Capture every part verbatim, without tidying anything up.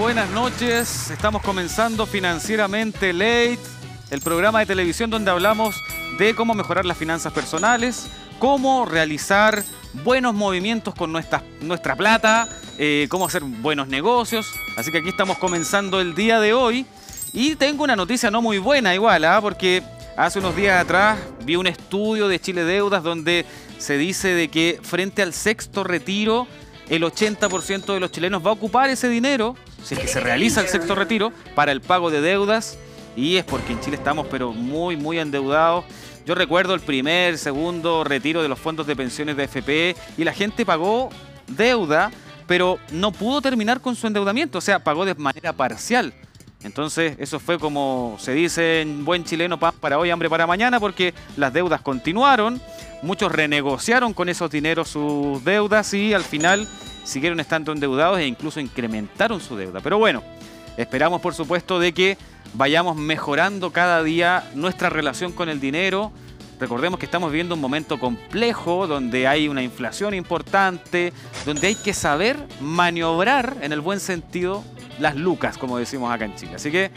buenas noches. Estamos comenzando Financieramente Late, el programa de televisión donde hablamos de cómo mejorar las finanzas personales, cómo realizar buenos movimientos con nuestra, nuestra plata, eh, cómo hacer buenos negocios. Así que aquí estamos comenzando el día de hoy. Y tengo una noticia no muy buena igual, ¿eh? Porque hace unos días atrás vi un estudio de Chile Deudas donde se dice de que frente al sexto retiro, el ochenta por ciento de los chilenos va a ocupar ese dinero, si es que se realiza el sexto retiro, para el pago de deudas. Y es porque en Chile estamos pero muy, muy endeudados. Yo recuerdo el primer, segundo retiro de los fondos de pensiones de A F P y la gente pagó deuda, pero no pudo terminar con su endeudamiento, o sea, pagó de manera parcial. Entonces, eso fue como se dice en buen chileno, pan para hoy, hambre para mañana, porque las deudas continuaron, muchos renegociaron con esos dineros sus deudas y al final siguieron estando endeudados e incluso incrementaron su deuda. Pero bueno, esperamos por supuesto de que vayamos mejorando cada día nuestra relación con el dinero. Recordemos que estamos viviendo un momento complejo donde hay una inflación importante, donde hay que saber maniobrar en el buen sentido las lucas, como decimos acá en Chile. Así que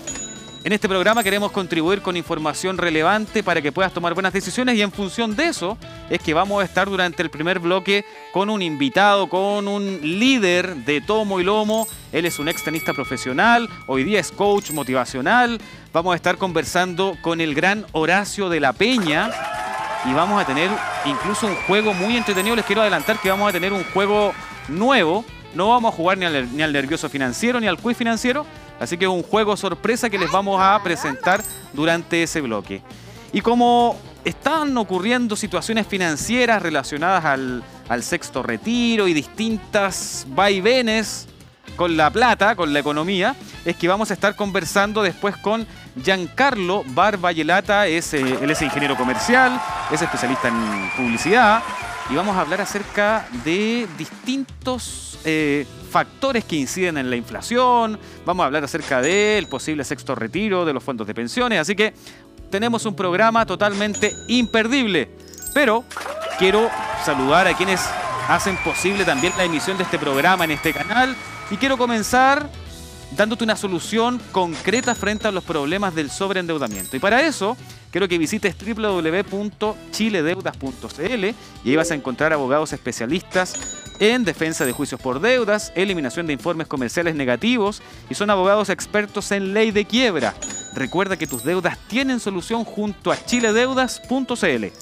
en este programa queremos contribuir con información relevante para que puedas tomar buenas decisiones y en función de eso es que vamos a estar durante el primer bloque con un invitado, con un líder de tomo y lomo. Él es un ex tenista profesional, hoy día es coach motivacional. Vamos a estar conversando con el gran Horacio de la Peña y vamos a tener incluso un juego muy entretenido. Les quiero adelantar que vamos a tener un juego nuevo. No vamos a jugar ni al, ni al nervioso financiero ni al quiz financiero, así que es un juego sorpresa que les vamos a presentar durante ese bloque. Y como están ocurriendo situaciones financieras relacionadas al, al sexto retiro y distintas vaivenes con la plata, con la economía, es que vamos a estar conversando después con Giancarlo Barbayelata. Es, eh, él es ingeniero comercial, es especialista en publicidad y vamos a hablar acerca de distintos Eh, factores que inciden en la inflación. Vamos a hablar acerca del posible sexto retiro de los fondos de pensiones. Así que tenemos un programa totalmente imperdible. Pero quiero saludar a quienes hacen posible también la emisión de este programa en este canal. Y quiero comenzar dándote una solución concreta frente a los problemas del sobreendeudamiento. Y para eso quiero que visites doble u doble u doble u punto chiledeudas punto c l y ahí vas a encontrar abogados especialistas en defensa de juicios por deudas, eliminación de informes comerciales negativos y son abogados expertos en ley de quiebra. Recuerda que tus deudas tienen solución junto a chiledeudas punto c l.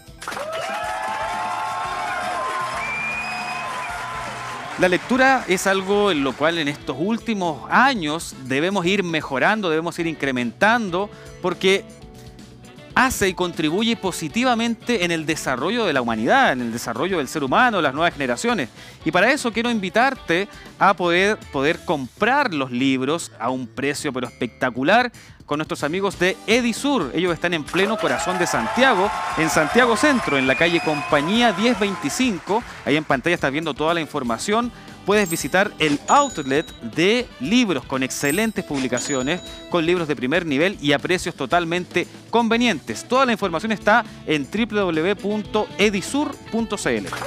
La lectura es algo en lo cual en estos últimos años debemos ir mejorando, debemos ir incrementando, porque hace y contribuye positivamente en el desarrollo de la humanidad, en el desarrollo del ser humano, de las nuevas generaciones. Y para eso quiero invitarte a poder, poder comprar los libros a un precio pero espectacular con nuestros amigos de Edisur. Ellos están en pleno corazón de Santiago, en Santiago Centro, en la calle Compañía diez veinticinco. Ahí en pantalla estás viendo toda la información. Puedes visitar el outlet de libros con excelentes publicaciones, con libros de primer nivel y a precios totalmente convenientes. Toda la información está en doble u doble u doble u punto edisur punto c l.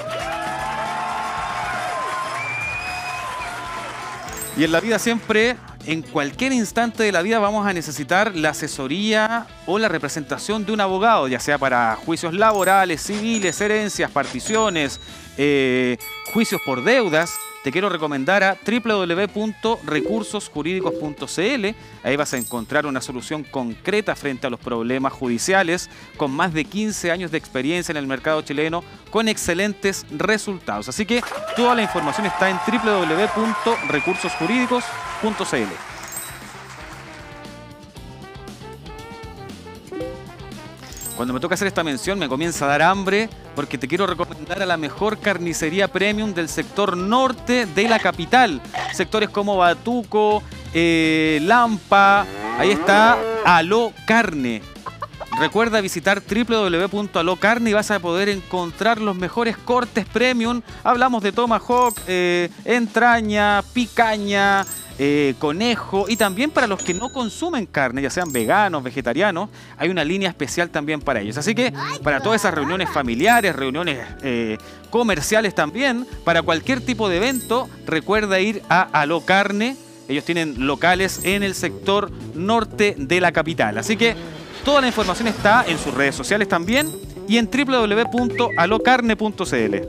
Y en la vida siempre, en cualquier instante de la vida vamos a necesitar la asesoría o la representación de un abogado, ya sea para juicios laborales, civiles, herencias, particiones, eh, juicios por deudas. Te quiero recomendar a doble u doble u doble u punto recursos jurídicos punto c l. Ahí vas a encontrar una solución concreta frente a los problemas judiciales, con más de quince años de experiencia en el mercado chileno, con excelentes resultados. Así que toda la información está en doble u doble u doble u punto recursos jurídicos punto c l. Cuando me toca hacer esta mención me comienza a dar hambre porque te quiero recomendar a la mejor carnicería premium del sector norte de la capital. Sectores como Batuco, eh, Lampa, ahí está Aló Carne. Recuerda visitar doble u doble u doble u punto aló carne y vas a poder encontrar los mejores cortes premium. Hablamos de tomahawk, eh, entraña, picaña, eh, conejo, y también para los que no consumen carne, ya sean veganos, vegetarianos, hay una línea especial también para ellos. Así que para todas esas reuniones familiares, reuniones eh, comerciales también, para cualquier tipo de evento, recuerda ir a Aló Carne. Ellos tienen locales en el sector norte de la capital. Así que toda la información está en sus redes sociales también y en w w w punto alocarne punto c l.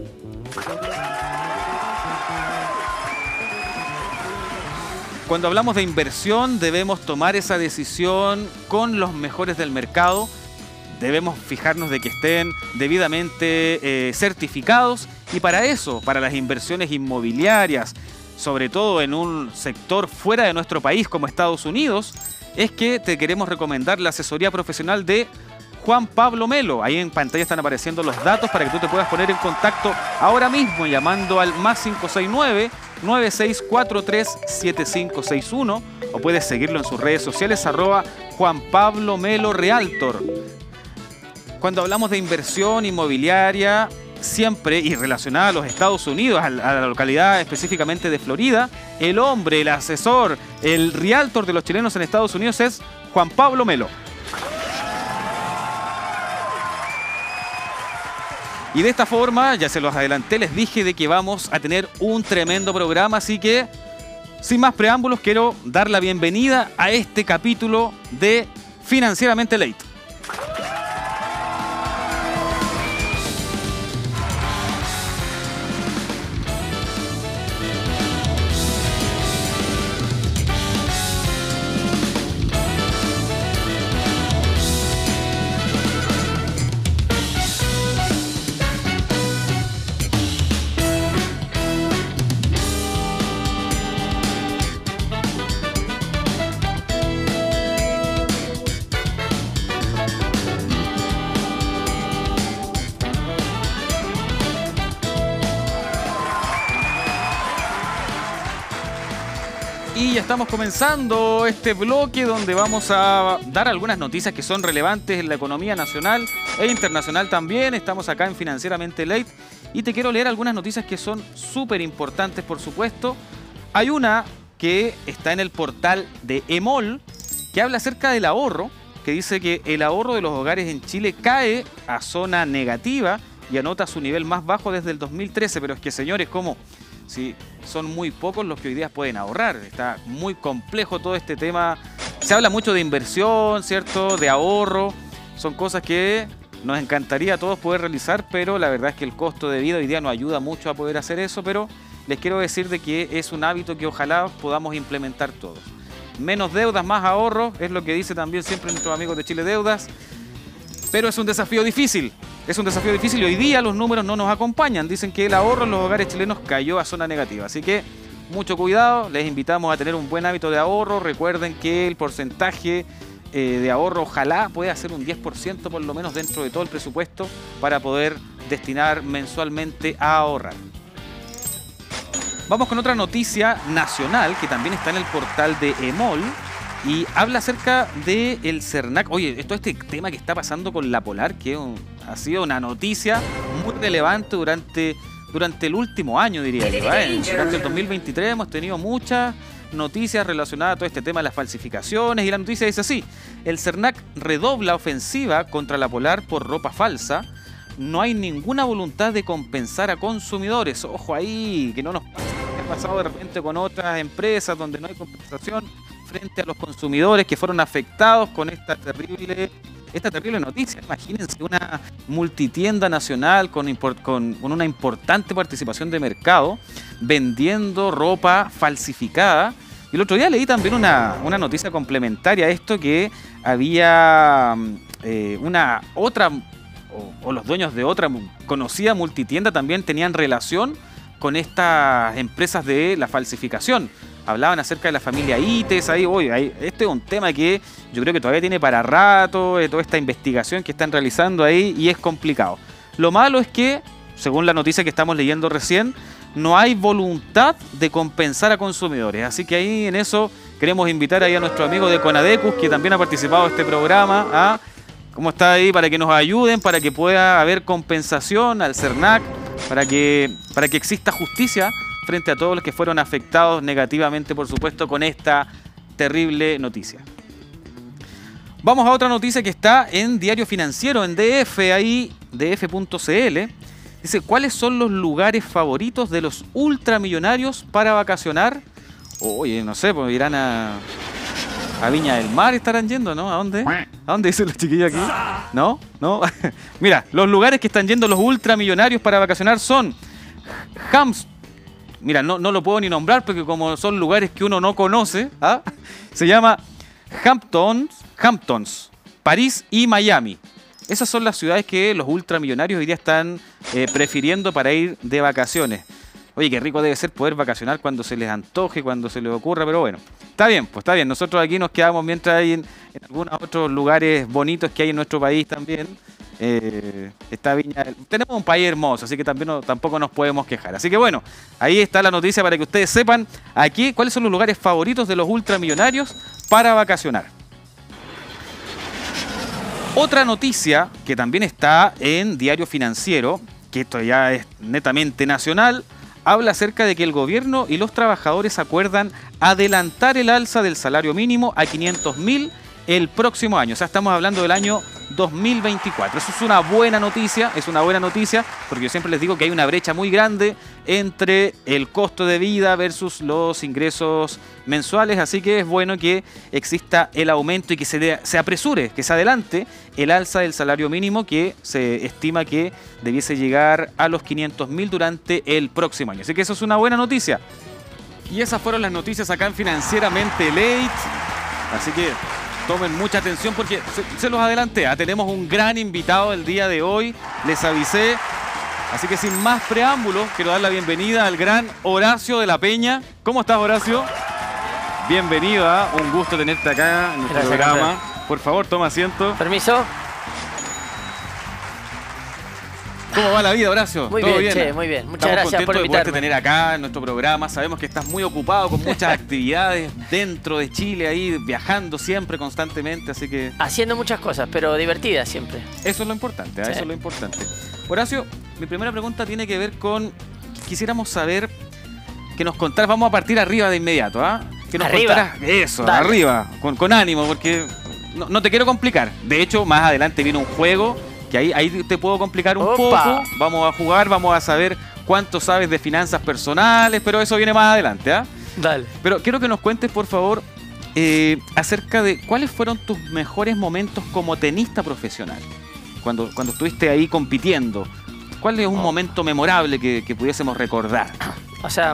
Cuando hablamos de inversión, debemos tomar esa decisión con los mejores del mercado. Debemos fijarnos de que estén debidamente eh, certificados, y para eso, para las inversiones inmobiliarias, sobre todo en un sector fuera de nuestro país como Estados Unidos, es que te queremos recomendar la asesoría profesional de Juan Pablo Melo. Ahí en pantalla están apareciendo los datos para que tú te puedas poner en contacto ahora mismo llamando al más cinco seis nueve, nueve seis cuatro tres, siete cinco seis uno, o puedes seguirlo en sus redes sociales arroba Juan Pablo Melo Realtor. Cuando hablamos de inversión inmobiliaria, siempre y relacionada a los Estados Unidos, a la localidad específicamente de Florida, el hombre, el asesor, el realtor de los chilenos en Estados Unidos es Juan Pablo Melo. Y de esta forma, ya se los adelanté, les dije de que vamos a tener un tremendo programa, así que sin más preámbulos quiero dar la bienvenida a este capítulo de Financieramente Late. Y ya estamos comenzando este bloque donde vamos a dar algunas noticias que son relevantes en la economía nacional e internacional también. Estamos acá en Financieramente Late y te quiero leer algunas noticias que son súper importantes, por supuesto. Hay una que está en el portal de EMOL que habla acerca del ahorro, que dice que el ahorro de los hogares en Chile cae a zona negativa y anota su nivel más bajo desde el dos mil trece. Pero es que, señores, ¿cómo? Sí, son muy pocos los que hoy día pueden ahorrar. Está muy complejo todo este tema. Se habla mucho de inversión, ¿cierto? De ahorro. Son cosas que nos encantaría a todos poder realizar, pero la verdad es que el costo de vida hoy día no ayuda mucho a poder hacer eso. Pero les quiero decir de que es un hábito que ojalá podamos implementar todos. Menos deudas, más ahorro, es lo que dice también siempre nuestros amigos de Chile Deudas. Pero es un desafío difícil. Es un desafío difícil y hoy día los números no nos acompañan. Dicen que el ahorro en los hogares chilenos cayó a zona negativa. Así que mucho cuidado, les invitamos a tener un buen hábito de ahorro. Recuerden que el porcentaje eh, de ahorro ojalá pueda ser un diez por ciento por lo menos dentro de todo el presupuesto para poder destinar mensualmente a ahorrar. Vamos con otra noticia nacional que también está en el portal de EMOL. Y habla acerca del CERNAC. Oye, todo este tema que está pasando con la Polar, que un, ha sido una noticia muy relevante durante, durante el último año, diría yo. ¿eh? Durante el dos mil veintitrés hemos tenido muchas noticias relacionadas a todo este tema de las falsificaciones. Y la noticia dice así: el CERNAC redobla ofensiva contra la Polar por ropa falsa. No hay ninguna voluntad de compensar a consumidores. Ojo ahí, que no nos pasa lo que ha pasado de repente con otras empresas donde no hay compensación frente a los consumidores que fueron afectados con esta terrible, esta terrible noticia. Imagínense una multitienda nacional con, con, con una importante participación de mercado vendiendo ropa falsificada. Y el otro día leí también una, una noticia complementaria a esto, que había eh, una otra, o, o los dueños de otra conocida multitienda también tenían relación con estas empresas de la falsificación. Hablaban acerca de la familia ITES, ahí, oye, ahí, este es un tema que yo creo que todavía tiene para rato, eh, toda esta investigación que están realizando ahí, y es complicado. Lo malo es que, según la noticia que estamos leyendo recién, no hay voluntad de compensar a consumidores. Así que ahí en eso queremos invitar ahí a nuestro amigo de Conadecus, que también ha participado en este programa, a, ¿cómo está ahí? Para que nos ayuden, para que pueda haber compensación al CERNAC, para que, para que exista justicia frente a todos los que fueron afectados negativamente, por supuesto, con esta terrible noticia. Vamos a otra noticia que está en Diario Financiero, en D F, ahí, D F punto C L. Dice, ¿cuáles son los lugares favoritos de los ultramillonarios para vacacionar? Oye, no sé, pues irán a, a Viña del Mar, estarán yendo, ¿no? ¿A dónde? ¿A dónde dicen los chiquillos aquí? ¿No? ¿No? Mira, los lugares que están yendo los ultramillonarios para vacacionar son Hams. Mira, no, no lo puedo ni nombrar porque como son lugares que uno no conoce, ¿ah? Se llama Hamptons, Hamptons, París y Miami. Esas son las ciudades que los ultramillonarios hoy día están eh, prefiriendo para ir de vacaciones. Oye, qué rico debe ser poder vacacionar cuando se les antoje, cuando se les ocurra, pero bueno. Está bien, pues está bien. Nosotros aquí nos quedamos mientras hay en, en algunos otros lugares bonitos que hay en nuestro país también. Eh, está Viña. Tenemos un país hermoso, así que también no, tampoco nos podemos quejar. Así que bueno, ahí está la noticia para que ustedes sepan aquí cuáles son los lugares favoritos de los ultramillonarios para vacacionar. Otra noticia que también está en Diario Financiero, que esto ya es netamente nacional, habla acerca de que el gobierno y los trabajadores acuerdan adelantar el alza del salario mínimo a quinientos mil el próximo año. O sea, estamos hablando del año dos mil veinticuatro. Eso es una buena noticia, es una buena noticia, porque yo siempre les digo que hay una brecha muy grande entre el costo de vida versus los ingresos mensuales, así que es bueno que exista el aumento y que se, de, se apresure, que se adelante el alza del salario mínimo que se estima que debiese llegar a los quinientos mil durante el próximo año. Así que eso es una buena noticia. Y esas fueron las noticias acá en Financieramente Late. Así que tomen mucha atención porque se, se los adelanté. ¿eh? Tenemos un gran invitado el día de hoy, les avisé. Así que sin más preámbulos, quiero dar la bienvenida al gran Horacio de la Peña. ¿Cómo estás, Horacio? Bienvenido, ¿eh? Un gusto tenerte acá en nuestro Gracias, programa. Campeón. Por favor, toma asiento. Permiso. ¿Cómo va la vida, Horacio? Muy ¿Todo bien, bien? Che, muy bien. Muchas Estamos gracias por contentos de poderte invitarme. tener acá en nuestro programa. Sabemos que estás muy ocupado con muchas actividades dentro de Chile, ahí viajando siempre, constantemente, así que... Haciendo muchas cosas, pero divertidas siempre. Eso es lo importante, ¿eh? Sí. Eso es lo importante. Horacio, mi primera pregunta tiene que ver con... Quisiéramos saber, que nos contaras, vamos a partir arriba de inmediato, ¿ah? ¿eh? Que nos ¿Arriba? contaras eso, Dale. arriba, con, con ánimo, porque no, no te quiero complicar. De hecho, más adelante viene un juego... que ahí, ahí te puedo complicar un Opa. poco. Vamos a jugar, vamos a saber cuánto sabes de finanzas personales, pero eso viene más adelante, ¿ah? ¿eh? Dale. Pero quiero que nos cuentes, por favor, eh, acerca de cuáles fueron tus mejores momentos como tenista profesional. Cuando, cuando estuviste ahí compitiendo. ¿Cuál es un Oh. momento memorable que, que pudiésemos recordar? O sea,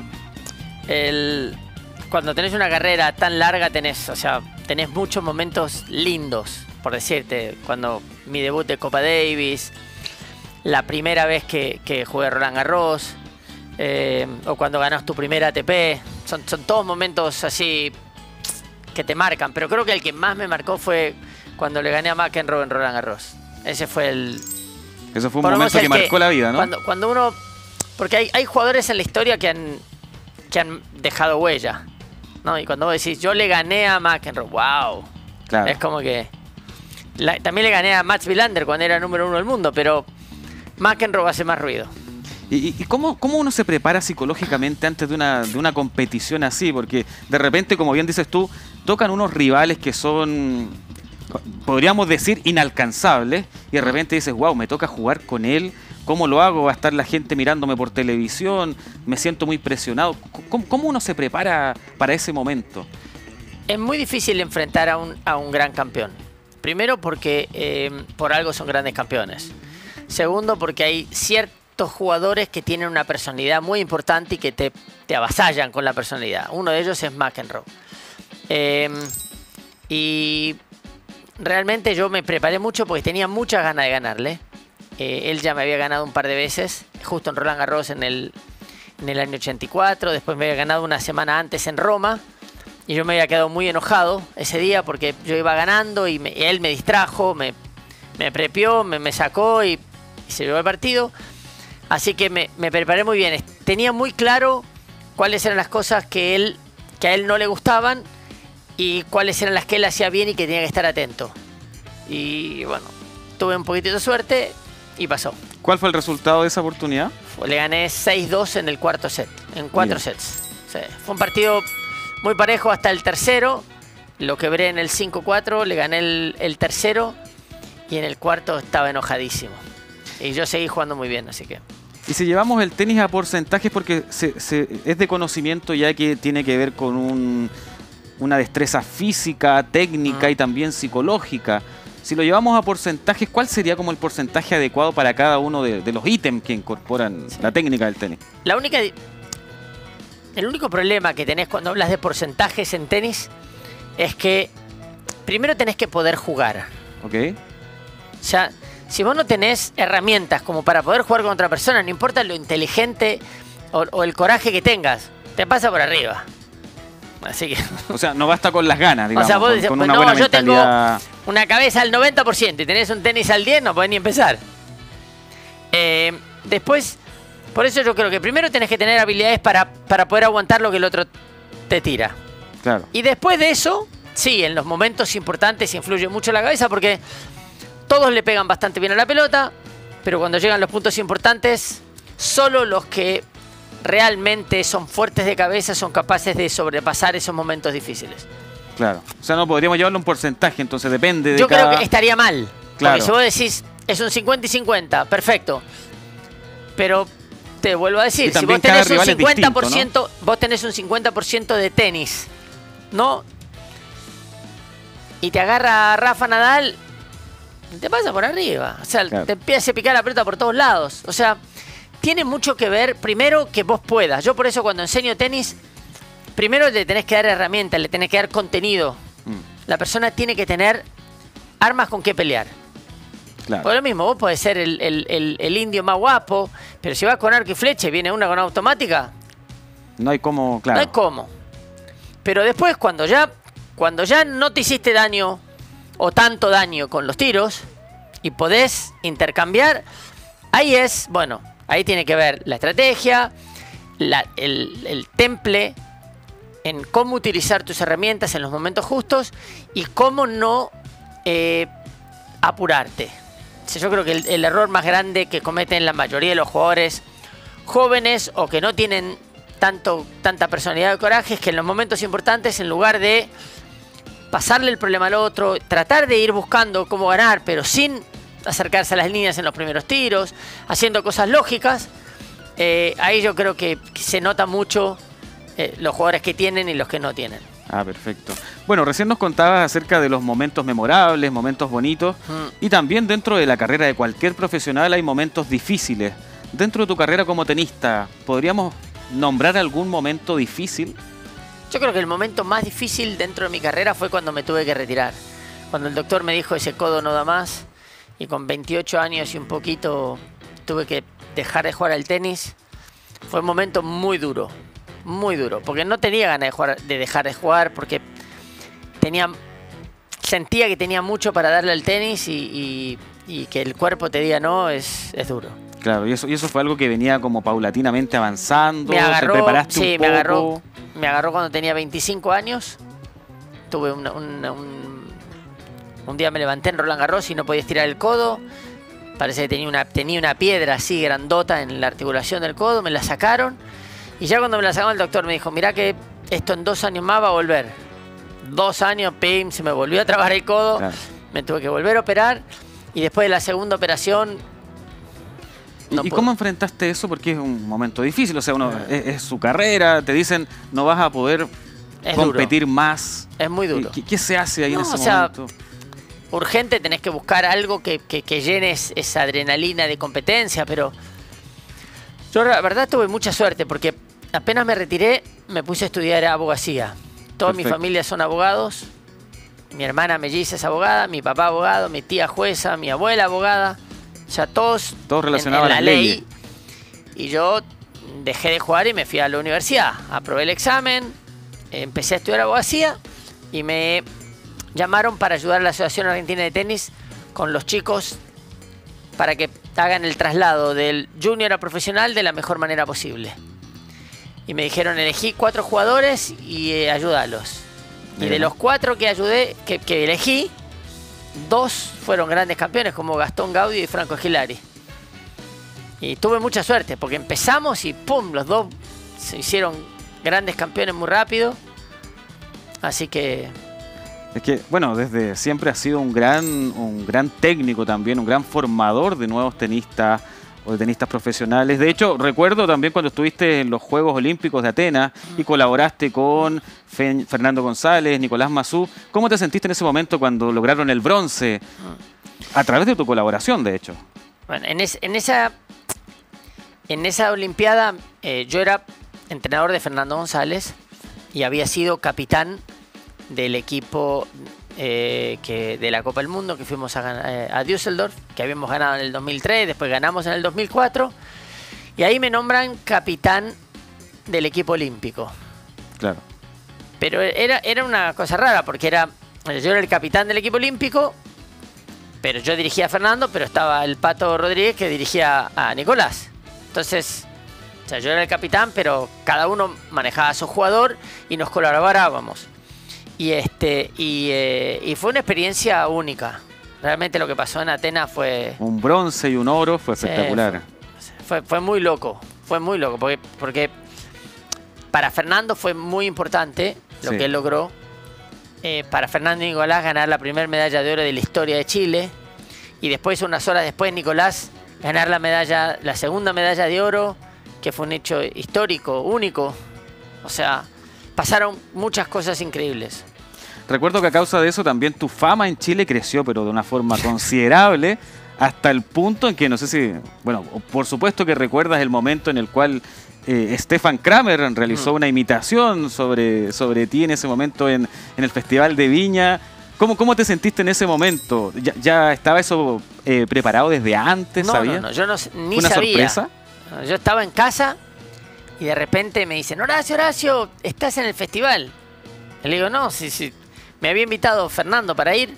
el... cuando tenés una carrera tan larga tenés, o sea, tenés muchos momentos lindos, por decirte, cuando mi debut de Copa Davis, la primera vez que, que jugué Roland Garros, eh, o cuando ganas tu primera A T P, son, son todos momentos así que te marcan, pero creo que el que más me marcó fue cuando le gané a McEnroe en Roland Garros. Ese fue el... Eso fue un por lo menos momento que el marcó la vida, ¿no? Cuando, cuando uno... Porque hay, hay jugadores en la historia que han, que han dejado huella, ¿no? Y cuando vos decís, yo le gané a McEnroe, wow. Claro. Es como que... La, también le gané a Mats Wilander cuando era número uno del mundo, pero McEnroe hace más ruido. ¿Y, y cómo, cómo uno se prepara psicológicamente antes de una, de una competición así? Porque de repente, como bien dices tú, tocan unos rivales que son, podríamos decir, inalcanzables, y de repente dices, wow, me toca jugar con él, ¿cómo lo hago? Va a estar la gente mirándome por televisión, me siento muy presionado. ¿Cómo, cómo uno se prepara para ese momento? Es muy difícil enfrentar a un, a un gran campeón. Primero porque eh, por algo son grandes campeones. Segundo porque hay ciertos jugadores que tienen una personalidad muy importante y que te, te avasallan con la personalidad. Uno de ellos es McEnroe. Eh, y realmente yo me preparé mucho porque tenía muchas ganas de ganarle. Eh, él ya me había ganado un par de veces, justo en Roland Garros en el, en el año ochenta y cuatro. Después me había ganado una semana antes en Roma. Y yo me había quedado muy enojado ese día porque yo iba ganando y, me, y él me distrajo, me, me prepió, me, me sacó y, y se llevó el partido. Así que me, me preparé muy bien. Tenía muy claro cuáles eran las cosas que, él, que a él no le gustaban y cuáles eran las que él hacía bien y que tenía que estar atento. Y bueno, tuve un poquitito de suerte y pasó. ¿Cuál fue el resultado de esa oportunidad? Le gané seis dos en el cuarto set, en cuatro Bien. sets. Sí, fue un partido muy parejo hasta el tercero. Lo quebré en el cinco cuatro, le gané el, el tercero y en el cuarto estaba enojadísimo. Y yo seguí jugando muy bien, así que... Y si llevamos el tenis a porcentajes, porque se, se, es de conocimiento ya que tiene que ver con un, una destreza física, técnica mm. y también psicológica. Si lo llevamos a porcentajes, ¿cuál sería como el porcentaje adecuado para cada uno de, de los ítems que incorporan sí. la técnica del tenis? La única, el único problema que tenés cuando hablas de porcentajes en tenis es que primero tenés que poder jugar. Ok. O sea, si vos no tenés herramientas como para poder jugar con otra persona, no importa lo inteligente o, o el coraje que tengas, te pasa por arriba. Así que... O sea, no basta con las ganas, digamos, o sea, vos con, dices, con pues una no, buena yo mentalidad. Tengo una cabeza al noventa por ciento y tenés un tenis al diez por ciento, no podés ni empezar. Eh, después, por eso yo creo que primero tenés que tener habilidades para, para poder aguantar lo que el otro te tira. Claro. Y después de eso, sí, en los momentos importantes influye mucho la cabeza porque todos le pegan bastante bien a la pelota, pero cuando llegan los puntos importantes, solo los que realmente son fuertes de cabeza son capaces de sobrepasar esos momentos difíciles. Claro. O sea, no podríamos llevarlo a un porcentaje, entonces depende de Yo cada... creo que estaría mal. Claro. Porque si vos decís, es un cincuenta y cincuenta, perfecto. Pero te vuelvo a decir, si vos tenés un cincuenta por ciento, distinto, ¿no? Vos tenés un cincuenta por ciento de tenis, ¿no? Y te agarra Rafa Nadal, te pasa por arriba. O sea, claro. te empieza a picar la pelota por todos lados. O sea, tiene mucho que ver, primero, que vos puedas. Yo por eso cuando enseño tenis, primero le tenés que dar herramientas, le tenés que dar contenido. Mm. La persona tiene que tener armas con que pelear. Claro. Por lo mismo, vos podés ser el, el, el, el indio más guapo, pero si vas con arco y flecha y viene una con automática... No hay cómo, claro. No hay cómo. Pero después, cuando ya, cuando ya no te hiciste daño o tanto daño con los tiros y podés intercambiar, ahí es, bueno, ahí tiene que ver la estrategia, la, el, el temple en cómo utilizar tus herramientas en los momentos justos y cómo no eh, apurarte. Yo creo que el, el error más grande que cometen la mayoría de los jugadores jóvenes o que no tienen tanto, tanta personalidad de coraje es que en los momentos importantes, en lugar de pasarle el problema al otro, tratar de ir buscando cómo ganar, pero sin acercarse a las líneas en los primeros tiros, haciendo cosas lógicas, eh, ahí yo creo que se nota mucho eh, los jugadores que tienen y los que no tienen. Ah, perfecto. Bueno, recién nos contabas acerca de los momentos memorables, momentos bonitos, mm. y también dentro de la carrera de cualquier profesional hay momentos difíciles. Dentro de tu carrera como tenista, ¿podríamos nombrar algún momento difícil? Yo creo que el momento más difícil dentro de mi carrera fue cuando me tuve que retirar. Cuando el doctor me dijo ese codo no da más y con veintiocho años y un poquito tuve que dejar de jugar al tenis. Fue un momento muy duro. Muy duro, porque no tenía ganas de, jugar, de dejar de jugar, porque tenía, sentía que tenía mucho para darle al tenis y, y, y que el cuerpo te diga no, es, es duro. Claro, y eso, y eso fue algo que venía como paulatinamente avanzando, me agarró, te preparaste sí, un me poco. agarró, me agarró cuando tenía veinticinco años, tuve una, una, un, un día me levanté en Roland Garros y no podía estirar el codo, parece que tenía una, tenía una piedra así grandota en la articulación del codo, me la sacaron. Y ya cuando me la sacaron el doctor me dijo, mirá que esto en dos años más va a volver. Dos años, pim, se me volvió a trabar el codo, claro. Me tuve que volver a operar y después de la segunda operación... No ¿Y, ¿Y cómo enfrentaste eso? Porque es un momento difícil, o sea, uno es, es su carrera, te dicen no vas a poder es competir duro. más. Es muy duro. ¿Qué, qué se hace ahí no, en ese o sea, momento? Urgente, tenés que buscar algo que, que, que llenes esa adrenalina de competencia, pero... Yo la verdad tuve mucha suerte porque apenas me retiré me puse a estudiar abogacía. Toda Perfecto. mi familia son abogados. Mi hermana melliza es abogada, mi papá abogado, mi tía jueza, mi abuela abogada. O sea, todos, todos relacionados en, en a la las ley. leyes. Y yo dejé de jugar y me fui a la universidad. Aprobé el examen, empecé a estudiar abogacía y me llamaron para ayudar a la Asociación Argentina de Tenis con los chicos para que hagan el traslado del junior a profesional de la mejor manera posible. Y me dijeron, elegí cuatro jugadores y eh, ayúdalos. Bien. Y de los cuatro que ayudé, que, que elegí, dos fueron grandes campeones, como Gastón Gaudio y Franco Esquilari. Y tuve mucha suerte, porque empezamos y ¡pum! Los dos se hicieron grandes campeones muy rápido. Así que... Es que, bueno, desde siempre ha sido un gran, un gran técnico también, un gran formador de nuevos tenistas, o de tenistas profesionales. De hecho, recuerdo también cuando estuviste en los Juegos Olímpicos de Atenas y colaboraste con Fe Fernando González, Nicolás Massú. ¿Cómo te sentiste en ese momento cuando lograron el bronce? A través de tu colaboración, de hecho. Bueno, en, es, en, esa, en esa Olimpiada eh, yo era entrenador de Fernando González y había sido capitán del equipo eh, que, de la Copa del Mundo que fuimos a, eh, a Düsseldorf, que habíamos ganado en el dos mil tres, después ganamos en el dos mil cuatro y ahí me nombran capitán del equipo olímpico. Claro. Pero era, era una cosa rara porque era, yo era el capitán del equipo olímpico, pero yo dirigía a Fernando, pero estaba el Pato Rodríguez que dirigía a Nicolás. Entonces, o sea, yo era el capitán, pero cada uno manejaba a su jugador y nos colaborábamos. Y, este, y, eh, y fue una experiencia única. Realmente lo que pasó en Atenas fue... Un bronce y un oro, fue espectacular. Sí, fue, fue, fue muy loco, fue muy loco, porque, porque para Fernando fue muy importante lo sí. que él logró. Eh, para Fernando y Nicolás ganar la primera medalla de oro de la historia de Chile. Y después, unas horas después, Nicolás ganar la medalla, la segunda medalla de oro, que fue un hecho histórico, único. O sea, pasaron muchas cosas increíbles. Recuerdo que a causa de eso también tu fama en Chile creció, pero de una forma considerable, hasta el punto en que, no sé si... Bueno, por supuesto que recuerdas el momento en el cual eh, Stefan Kramer realizó mm. una imitación sobre, sobre ti en ese momento en, en el Festival de Viña. ¿Cómo, ¿Cómo te sentiste en ese momento? ¿Ya, ya estaba eso eh, preparado desde antes? No, ¿sabías? no, no, yo no, ni ¿Una sabía. sorpresa? Yo estaba en casa y de repente me dicen, Horacio, Horacio, estás en el festival. Y le digo, no, sí, sí. Me había invitado Fernando para ir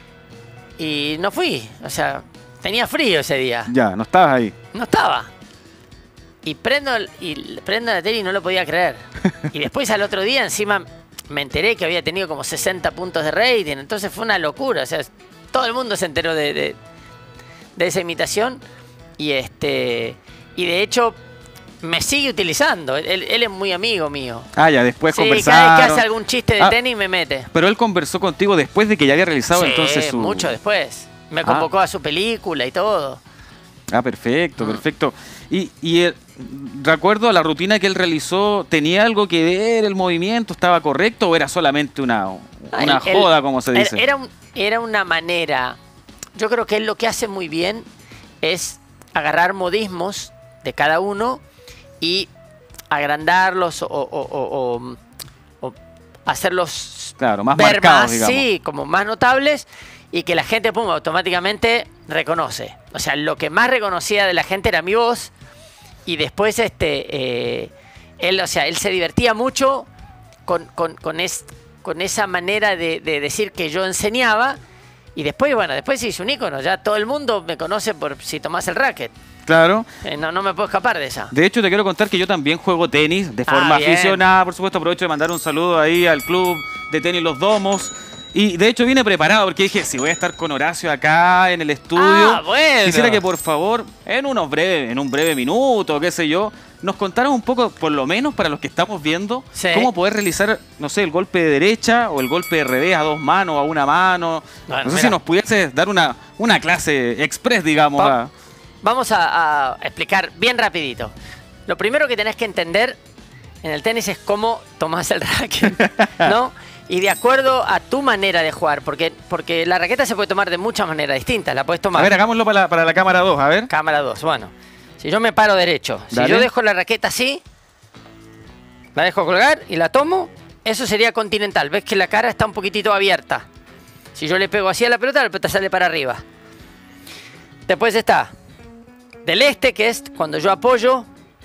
y no fui. O sea, tenía frío ese día. Ya, no estabas ahí. No estaba. Y prendo, y prendo la tele y no lo podía creer. Y después al otro día encima me enteré que había tenido como sesenta puntos de rating. Entonces fue una locura. O sea, todo el mundo se enteró de, de, de esa imitación. Y este y de hecho me sigue utilizando. Él, él es muy amigo mío. Ah, ya, después sí, conversaron. Cada vez que hace algún chiste de ah, tenis me mete. Pero él conversó contigo después de que ya había realizado sí, entonces su... mucho después. Me convocó ah. a su película y todo. Ah, perfecto, mm. perfecto. Y, y el, recuerdo la rutina que él realizó, ¿tenía algo que ver el movimiento? ¿Estaba correcto o era solamente una, una el, joda, como se dice? Era, un, era una manera... Yo creo que él lo que hace muy bien es agarrar modismos de cada uno y agrandarlos o, o, o, o, o hacerlos claro, más ver marcados, más, digamos. Sí, como más notables y que la gente pum, automáticamente reconoce. O sea, lo que más reconocía de la gente era mi voz y después este eh, él, o sea, él se divertía mucho con, con, con, es, con esa manera de, de decir que yo enseñaba y después, bueno, después se hizo un ícono. Ya todo el mundo me conoce por si tomás el racket. Claro. Eh, no, no me puedo escapar de esa. De hecho, te quiero contar que yo también juego tenis de forma ah, aficionada. Por supuesto, aprovecho de mandar un saludo ahí al club de tenis Los Domos. Y de hecho vine preparado porque dije, si voy a estar con Horacio acá en el estudio, ah, bueno. quisiera que por favor, en unos breves, en un breve minuto, qué sé yo, nos contaran un poco, por lo menos para los que estamos viendo, sí. cómo poder realizar, no sé, el golpe de derecha o el golpe de revés a dos manos o a una mano. Bueno, no sé mira. si nos pudiese dar una, una clase express, digamos. Va a... Vamos a, a explicar bien rapidito. Lo primero que tenés que entender en el tenis es cómo tomás el racket, ¿no? Y de acuerdo a tu manera de jugar, porque, porque la raqueta se puede tomar de muchas maneras distintas. La puedes tomar. A ver, hagámoslo para la, para la cámara dos, a ver. Cámara dos, bueno. Si yo me paro derecho, Dale. si yo dejo la raqueta así, la dejo colgar y la tomo, eso sería continental. Ves que la cara está un poquitito abierta. Si yo le pego así a la pelota, la pelota sale para arriba. Después está del este, que es cuando yo apoyo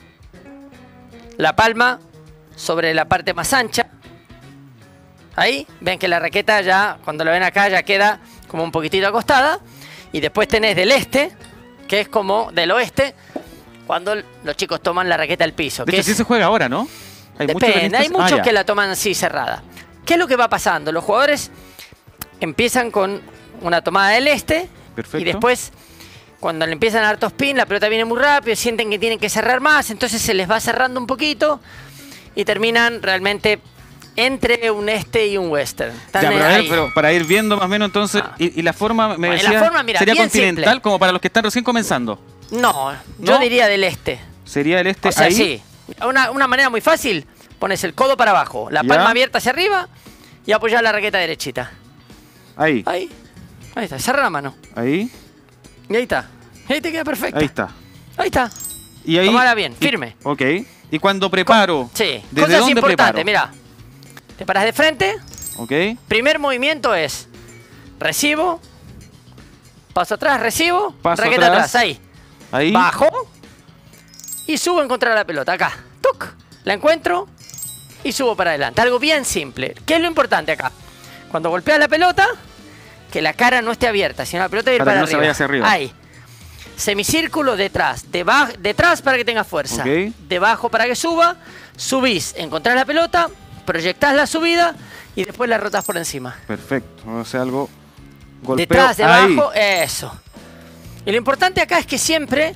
la palma sobre la parte más ancha. Ahí, ven que la raqueta ya, cuando la ven acá, ya queda como un poquitito acostada. Y después tenés del este, que es como del oeste, cuando los chicos toman la raqueta al piso. De que hecho, es... sí se juega ahora, ¿no? Hay Depende, muchos hay muchos ah, que la toman así cerrada. ¿Qué es lo que va pasando? Los jugadores empiezan con una tomada del este. Perfecto. Y después, cuando le empiezan a dar topspin, la pelota viene muy rápido, sienten que tienen que cerrar más, entonces se les va cerrando un poquito y terminan realmente entre un este y un western. Ya, pero, a ver, pero para ir viendo más o menos entonces, ah. y, y la forma, me bueno, decía, la forma, mira, sería continental simple. Como para los que están recién comenzando. No, yo ¿No? diría del este. Sería el este O sea, ahí. sí. Una, una manera muy fácil, pones el codo para abajo, la Ya. palma abierta hacia arriba y apoyar la raqueta derechita. Ahí. Ahí. Ahí está, cerra la mano. Ahí. Y ahí está. Y ahí te queda perfecto. Ahí está. Ahí está. Y ahí. Tomala bien, y- firme. Ok. Y cuando preparo. Sí. ¿Desde Cosas dónde importantes, preparo? mira. Te paras de frente. Ok. Primer movimiento es recibo, paso atrás, recibo, Paso raqueta atrás. atrás, ahí. Ahí. Bajo y subo a encontrar la pelota, acá. Tuc. La encuentro y subo para adelante. Algo bien simple. ¿Qué es lo importante acá? Cuando golpeas la pelota, que la cara no esté abierta, sino la pelota va a ir Para para, que no se arriba. vaya hacia arriba. Ahí. Semicírculo detrás, deba- detrás para que tenga fuerza. Ok. Debajo para que suba, subís, encontrás la pelota, proyectás la subida y después la rotas por encima. Perfecto. Vamos a hacer algo. Golpeo. Detrás, Ahí. debajo, eso. Y lo importante acá es que siempre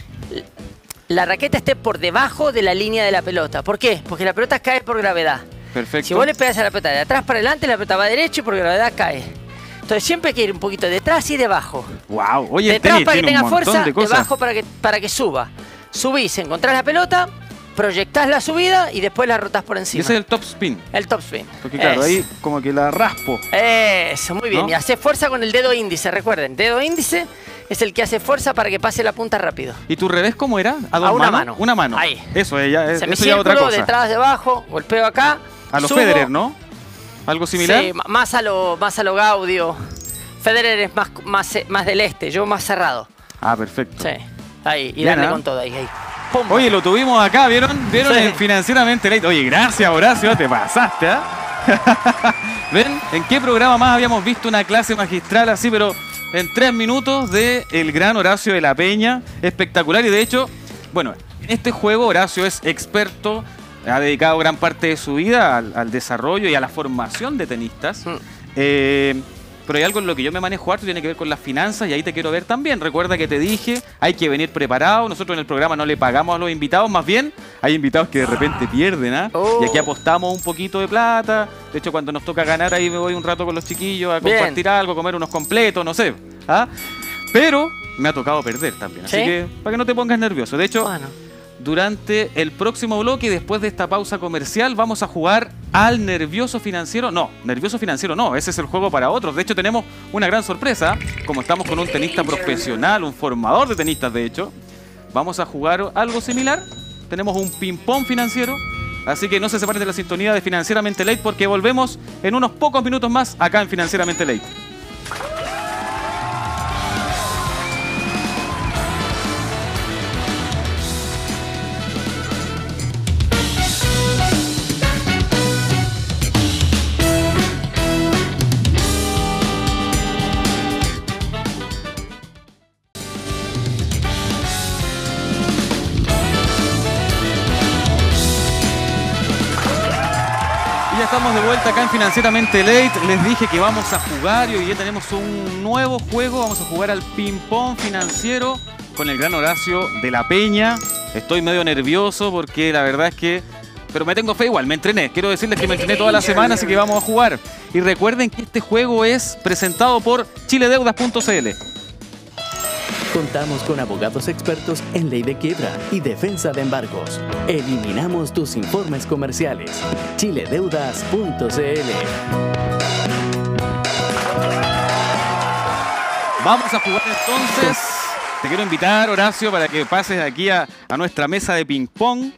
la raqueta esté por debajo de la línea de la pelota. ¿Por qué? Porque la pelota cae por gravedad. Perfecto. Si vos le pegas a la pelota de atrás para adelante, la pelota va derecho y por gravedad cae. Entonces siempre hay que ir un poquito detrás y debajo. Wow. Oye, el Detrás tenis para que tiene tenga un montón fuerza, de cosas. debajo para que, para que suba. Subís, encontrás la pelota, proyectás la subida y después la rotás por Y encima. ese es el top spin. El top spin. Porque claro, Eso. ahí como que la raspo. Eso, muy bien. ¿No? Y hace fuerza con el dedo índice, recuerden. Dedo índice es el que hace fuerza para que pase la punta rápido. ¿Y tu revés cómo era? ¿A dos A una manos? mano. Una mano. Ahí. Eso, es ya, eso ya es otra Semicírculo, cosa. detrás, debajo, golpeo acá. A los subo. Federer, ¿no? ¿Algo similar? Sí, ma- más a lo, más a lo Gaudio. Federer es más, más, más del este, yo más cerrado. Ah, perfecto. Sí, ahí, y Bien, darle ¿ah? con todo ahí, ahí. Pum. Oye, lo tuvimos acá, ¿vieron? ¿Vieron Sí. en Financieramente Late? Oye, gracias, Horacio, te pasaste, ¿ah? ¿Ven? ¿En qué programa más habíamos visto una clase magistral así, pero en tres minutos de el gran Horacio de la Peña? Espectacular. Y de hecho, bueno, en este juego Horacio es experto, ha dedicado gran parte de su vida al, al desarrollo y a la formación de tenistas. Mm. Eh, pero hay algo en lo que yo me manejo harto, tiene que ver con las finanzas y ahí te quiero ver también. Recuerda que te dije, hay que venir preparado. Nosotros en el programa no le pagamos a los invitados, más bien hay invitados que de repente pierden, ¿ah? Oh. Y aquí apostamos un poquito de plata. De hecho, cuando nos toca ganar, ahí me voy un rato con los chiquillos a Bien. compartir algo, comer unos completos, no sé. ¿Ah? Pero me ha tocado perder también. Así ¿Sí? que para que no te pongas nervioso. De hecho, Bueno, durante el próximo bloque, después de esta pausa comercial, vamos a jugar al Nervioso Financiero. No, Nervioso Financiero no, ese es el juego para otros. De hecho, tenemos una gran sorpresa. Como estamos con un tenista profesional, un formador de tenistas, de hecho, vamos a jugar algo similar. Tenemos un ping-pong financiero. Así que no se separen de la sintonía de Financieramente Late porque volvemos en unos pocos minutos más acá en Financieramente Late. Y ya estamos de vuelta acá en Financieramente Late. Les dije que vamos a jugar y hoy día tenemos un nuevo juego. Vamos a jugar al ping-pong financiero con el gran Horacio de la Peña. Estoy medio nervioso porque la verdad es que... Pero me tengo fe igual, me entrené. Quiero decirles que me entrené toda la semana, así que vamos a jugar. Y recuerden que este juego es presentado por chile deudas punto c l. Contamos con abogados expertos en ley de quiebra y defensa de embargos. Eliminamos tus informes comerciales. chile deudas punto c l. Vamos a jugar entonces. Te quiero invitar, Horacio, para que pases aquí a, a nuestra mesa de ping-pong.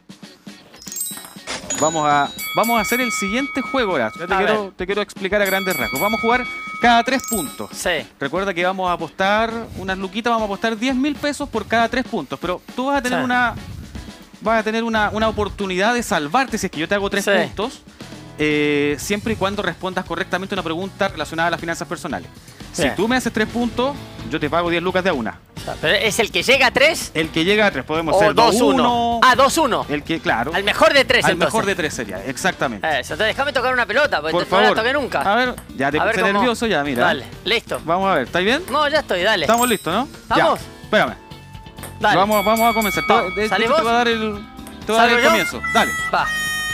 Vamos a, vamos a hacer el siguiente juego, Horacio. Ya te A quiero, ver. te quiero explicar a grandes rasgos. Vamos a jugar cada tres puntos. sí. Recuerda que vamos a apostar unas luquitas, vamos a apostar diez mil pesos por cada tres puntos. Pero tú vas a tener Sí. una vas a tener una, una oportunidad de salvarte si es que yo te hago tres Sí. puntos. eh, siempre y cuando respondas correctamente una pregunta relacionada a las finanzas personales. Si Bien. tú me haces tres puntos, yo te pago diez lucas de a una. O sea, pero es el que llega a tres El que llega a tres, podemos o ser dos dos uno. uno. Ah, dos uno. El que, claro. Al mejor de tres, al entonces. mejor de tres sería, exactamente. Eso, entonces déjame tocar una pelota, porque Por no favor. la toqué nunca. A ver, ya te A ver puse cómo- nervioso, ya, mira. Dale, listo. Vamos a ver, ¿estáis bien? No, ya estoy, dale. Estamos listos, ¿no? ¿Vamos? Ya, espérame. Dale. Vamos, vamos a comenzar. Te- Vamos. de- de ¿Salís hecho, te vos? voy a dar el, te voy a dar ¿Salgo el yo? comienzo. Dale. Va.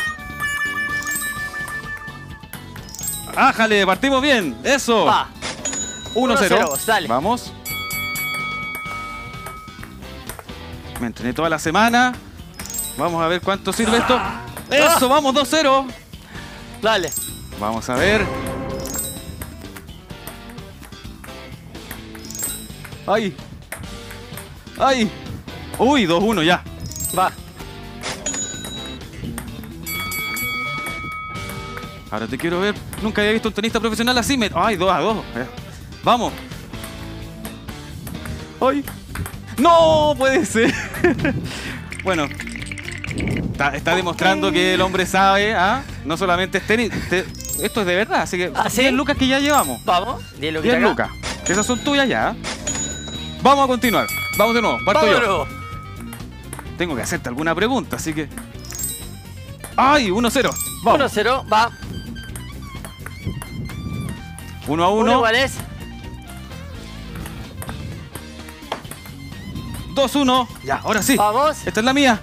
Ájale, partimos bien. Eso. Va. uno cero. uno cero, dale. Vamos. Me entrené toda la semana. Vamos a ver cuánto sirve esto. ¡Eso! ¡Vamos! dos cero. Dale. Vamos a ver. ¡Ay! ¡Ay! ¡Uy! dos uno ya. Va. Ahora te quiero ver. Nunca había visto un tenista profesional así. Me... ¡Ay! dos a dos. Vamos. ¡Ay! ¡No puede ser! Bueno. Está, está demostrando que el hombre sabe, ¿ah? No solamente es tenis. Te... Esto es de verdad. Así que ¿Ah, sí? diez lucas que ya llevamos. Vamos. diez lucas. diez lucas. Esas son tuyas ya. Vamos a continuar. Vamos de nuevo. Parto Vamos de yo. nuevo. Tengo que hacerte alguna pregunta, así que... ¡Ay! uno cero. Vamos. uno cero. Va. uno a Uno uno. igual es. dos uno. Ya, ahora sí. Vamos. Esta es la mía.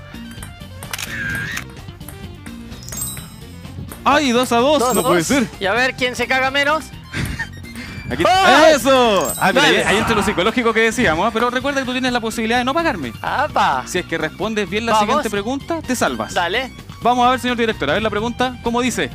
¡Ay! dos a dos. Dos, No dos. puede ser. Y a ver quién se caga menos. Aquí... ¡Ah! ¡Eso! Ah, mira, ahí, Dale. ahí entra lo psicológico que decíamos. ¿eh? Pero recuerda que tú tienes la posibilidad de no pagarme. ¡Apa! Si es que respondes bien la Vamos. siguiente pregunta, te salvas. Dale. Vamos a ver, señor director. A ver la pregunta. ¿Cómo dice?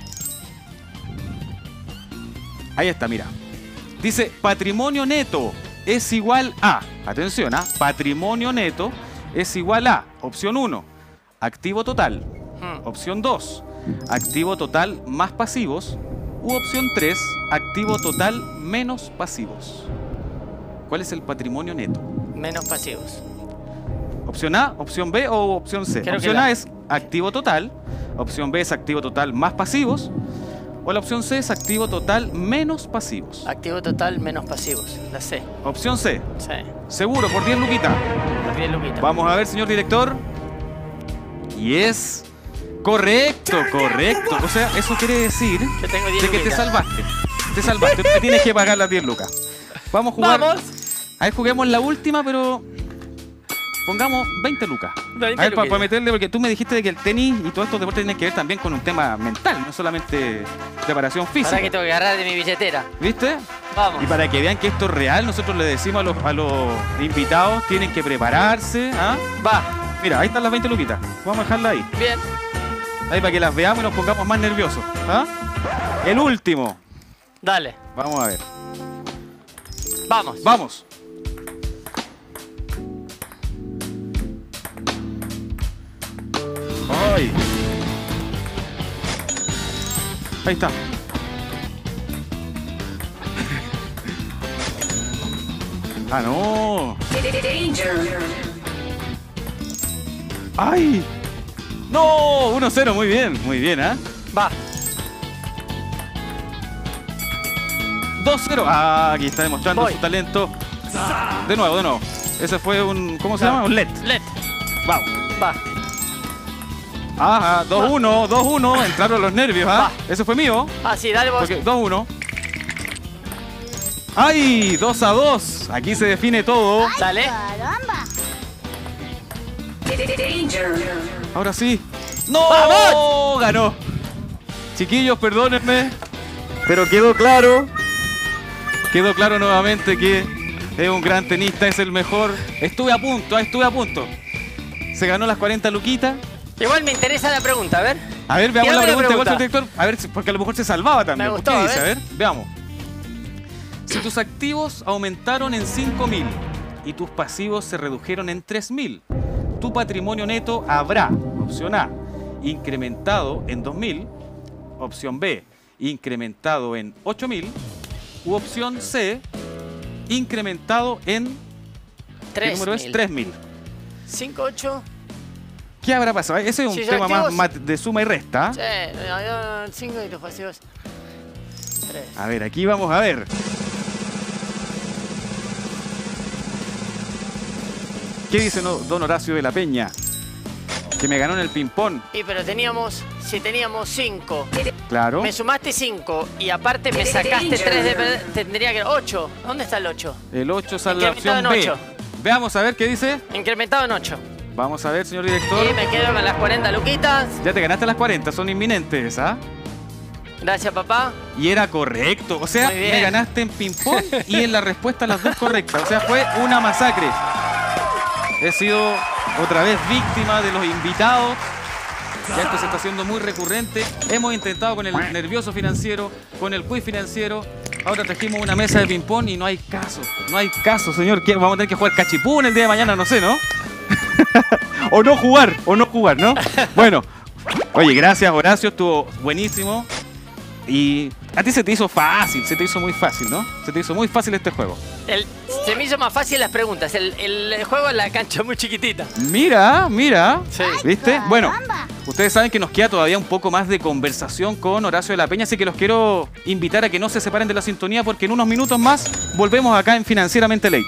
Ahí está, mira. Dice, patrimonio neto es igual a... Atención, ¿ah? Patrimonio neto es igual a... Opción uno, activo total. Hmm. Opción dos, activo total más pasivos. U opción tres, activo total menos pasivos. ¿Cuál es el patrimonio neto? Menos pasivos. Opción A, opción B o opción C. Creo que Opción la- A es activo total. Opción B es activo total más pasivos. O la opción C es activo total menos pasivos. Activo total menos pasivos. La C. Opción C. Sí. Seguro, por diez luquitas. Los diez luquitas. Vamos a ver, señor director. Y es... Correcto, correcto. O sea, eso quiere decir Yo tengo diez de que te luquitas. salvaste. Te salvaste. Te tienes que pagar las diez lucas. Vamos a jugar. Vamos. A ver, juguemos la última, pero... Pongamos veinte lucas. veinte A ver, para, luquitas. para meterle, porque tú me dijiste de que el tenis y todos estos deportes tienen que ver también con un tema mental, no solamente preparación física. Ahora que tengo que agarrar de mi billetera. ¿Viste? Vamos. Y para que vean que esto es real, nosotros le decimos a los, a los invitados, tienen que prepararse. ¿Ah? Va. Mira, ahí están las veinte luquitas. Vamos a dejarlas ahí. Bien. Ahí para que las veamos y nos pongamos más nerviosos. ¿Ah? El último. Dale. Vamos a ver. Vamos. Vamos. Ay. Ahí está. Ah, no. ¡Ay! ¡No! uno cero, muy bien, muy bien, ¿ah? Va. dos cero. Ah, aquí está demostrando Voy. su talento. De nuevo, de nuevo. Ese fue un... ¿Cómo se llama? Un L E D. Let. Vamos. Va. Ajá, dos uno, dos uno. Entraron los nervios, ¿ah? Va. Ese fue mío. Ah, sí, dale vos. Porque dos uno. ¡Ay! dos a dos. Aquí se define todo. Dale. Caramba. Ahora sí. ¡No! ¡Vamos! Ganó. Chiquillos, perdónenme. Pero quedó claro. Quedó claro nuevamente que es un gran tenista, es el mejor. Estuve a punto, ah, estuve a punto. Se ganó las cuarenta luquitas. Igual me interesa la pregunta, a ver. A ver, veamos Tírame la la pregunta, igual, pregunta. señor director. A ver, si- porque a lo mejor se salvaba también. Me ¿Por gustó, ¿Qué a dice? A ver. ver, veamos. Si tus activos aumentaron en cinco mil y tus pasivos se redujeron en tres mil, tu patrimonio neto habrá, opción A, incrementado en dos mil, opción B, incrementado en ocho mil, u opción C, incrementado en... ¿Qué Tres. número es? tres mil. cinco, ocho. ¿Qué habrá pasado? Ese es un Si son tema más, activos- más de suma y resta. Sí, cinco y los pasivos. Tres. A ver, aquí vamos a ver. ¿Qué dice no- don Horacio de la Peña? Que me ganó en el ping-pong. Y pero teníamos, si teníamos cinco, Claro. me sumaste cinco y aparte me sacaste tres de perder, tendría que ser ocho. ¿Dónde está el ocho? El ocho sale la Incrementado opción B. en ocho. Veamos a ver qué dice. Incrementado en ocho. Vamos a ver, señor director. Y me quedo con las cuarenta luquitas. Ya te ganaste las cuarenta, son inminentes, ¿ah? Gracias, papá. Y era correcto. O sea, Muy bien. me ganaste en ping-pong y en la respuesta las dos correctas. O sea, fue una masacre. He sido otra vez víctima de los invitados. Ya esto se está haciendo muy recurrente. Hemos intentado con el nervioso financiero, con el quiz financiero. Ahora trajimos una mesa de ping-pong y no hay caso. No hay caso, señor. Vamos a tener que jugar cachipún el día de mañana, no sé, ¿no? O no jugar, o no jugar, ¿no? Bueno, oye, gracias, Horacio. Estuvo buenísimo. Y a ti se te hizo fácil, se te hizo muy fácil, ¿no? Se te hizo muy fácil este juego. El, se me hizo más fácil las preguntas. El, el, el juego en la cancha es muy chiquitita. Mira, mira. Sí. ¿Viste? Bueno, ustedes saben que nos queda todavía un poco más de conversación con Horacio de la Peña, así que los quiero invitar a que no se separen de la sintonía porque en unos minutos más volvemos acá en Financieramente Late.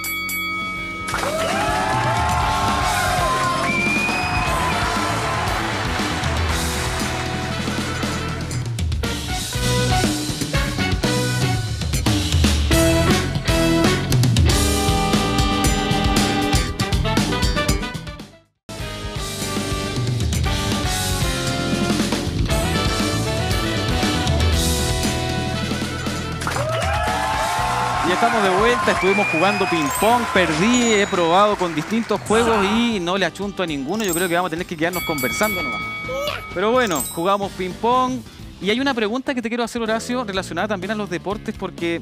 Estamos de vuelta, estuvimos jugando ping-pong, perdí, he probado con distintos juegos y no le achunto a ninguno. Yo creo que vamos a tener que quedarnos conversando nomás. Pero bueno, jugamos ping-pong y hay una pregunta que te quiero hacer, Horacio, relacionada también a los deportes porque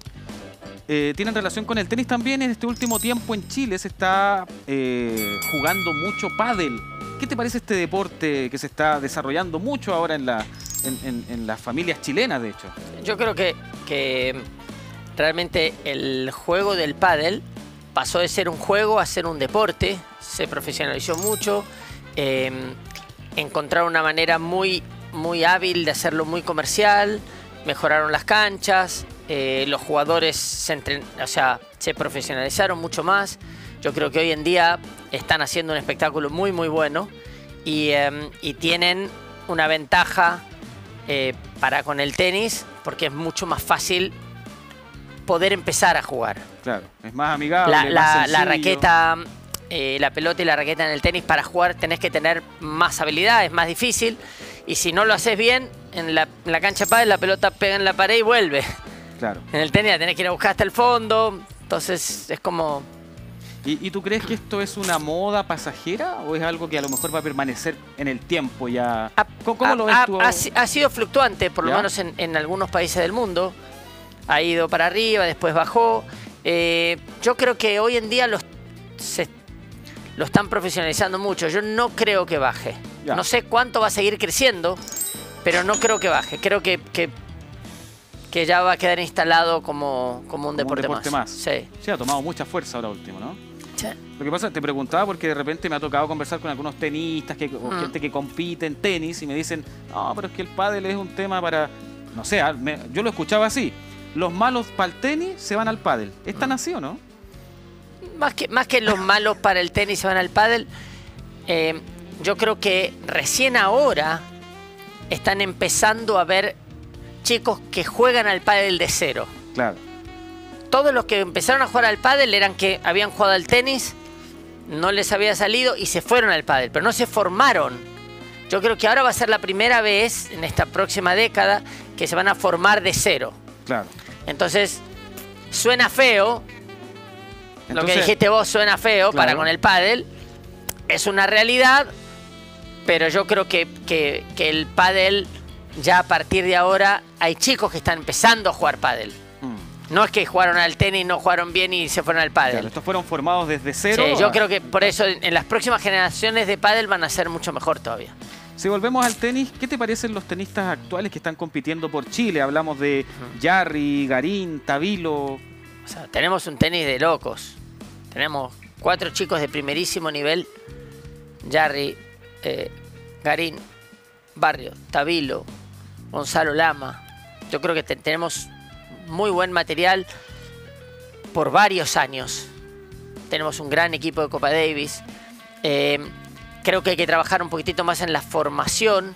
eh, tienen relación con el tenis también. En este último tiempo en Chile se está eh, jugando mucho pádel. ¿Qué te parece este deporte que se está desarrollando mucho ahora en, la, en, en, en las familias chilenas, de hecho? Yo creo que... que... realmente el juego del pádel pasó de ser un juego a ser un deporte, se profesionalizó mucho, eh, encontraron una manera muy, muy hábil de hacerlo muy comercial, mejoraron las canchas, eh, los jugadores se, entren, o sea, se profesionalizaron mucho más. Yo creo que hoy en día están haciendo un espectáculo muy muy bueno y, eh, y tienen una ventaja eh, para con el tenis porque es mucho más fácil poder empezar a jugar. Claro, es más amigable, la, la, más la raqueta, eh, la pelota y la raqueta en el tenis para jugar tenés que tener más habilidad, es más difícil. Y si no lo haces bien, en la, en la cancha de pádel la pelota pega en la pared y vuelve. Claro. En el tenis la tenés que ir a buscar hasta el fondo, entonces es como... ¿Y, ¿Y tú crees que esto es una moda pasajera o es algo que a lo mejor va a permanecer en el tiempo ya? Ha, ¿Cómo, cómo ha, lo ves ha, tú? Ha, ha sido fluctuante, por ¿Ya? lo menos en, en algunos países del mundo. Ha ido para arriba, después bajó. Eh, yo creo que hoy en día los, se, lo están profesionalizando mucho. Yo no creo que baje. Ya. No sé cuánto va a seguir creciendo, pero no creo que baje. Creo que, que, que ya va a quedar instalado como, como un como deporte, un deporte más. más. Sí. Sí, ha tomado mucha fuerza ahora último, ¿no? Sí. Lo que pasa, te preguntaba porque de repente me ha tocado conversar con algunos tenistas que, o mm. gente que compite en tenis y me dicen, no, pero es que el pádel es un tema para... No sé, me, yo lo escuchaba así. Los malos para el tenis se van al pádel. ¿Es tan así o no? Más que, más que los malos para el tenis se van al pádel, eh, yo creo que recién ahora están empezando a ver chicos que juegan al pádel de cero. Claro. Todos los que empezaron a jugar al pádel eran que habían jugado al tenis, no les había salido y se fueron al pádel, pero no se formaron. Yo creo que ahora va a ser la primera vez en esta próxima década que se van a formar de cero. Claro. Entonces, suena feo. Entonces, lo que dijiste vos suena feo, claro, para con el pádel. Es una realidad, pero yo creo que, que, que el pádel, ya a partir de ahora, hay chicos que están empezando a jugar pádel. Mm. No es que jugaron al tenis, no jugaron bien y se fueron al pádel. Claro, estos fueron formados desde cero. Sí, yo creo que por eso en las próximas generaciones de pádel van a ser mucho mejor todavía. Si volvemos al tenis, ¿qué te parecen los tenistas actuales que están compitiendo por Chile? Hablamos de Jarry, Garín, Tabilo. O sea, tenemos un tenis de locos. Tenemos cuatro chicos de primerísimo nivel. Jarry, eh, Garín, Barrio, Tabilo, Gonzalo Lama. Yo creo que te tenemos muy buen material por varios años. Tenemos un gran equipo de Copa Davis. Eh, Creo que hay que trabajar un poquitito más en la formación,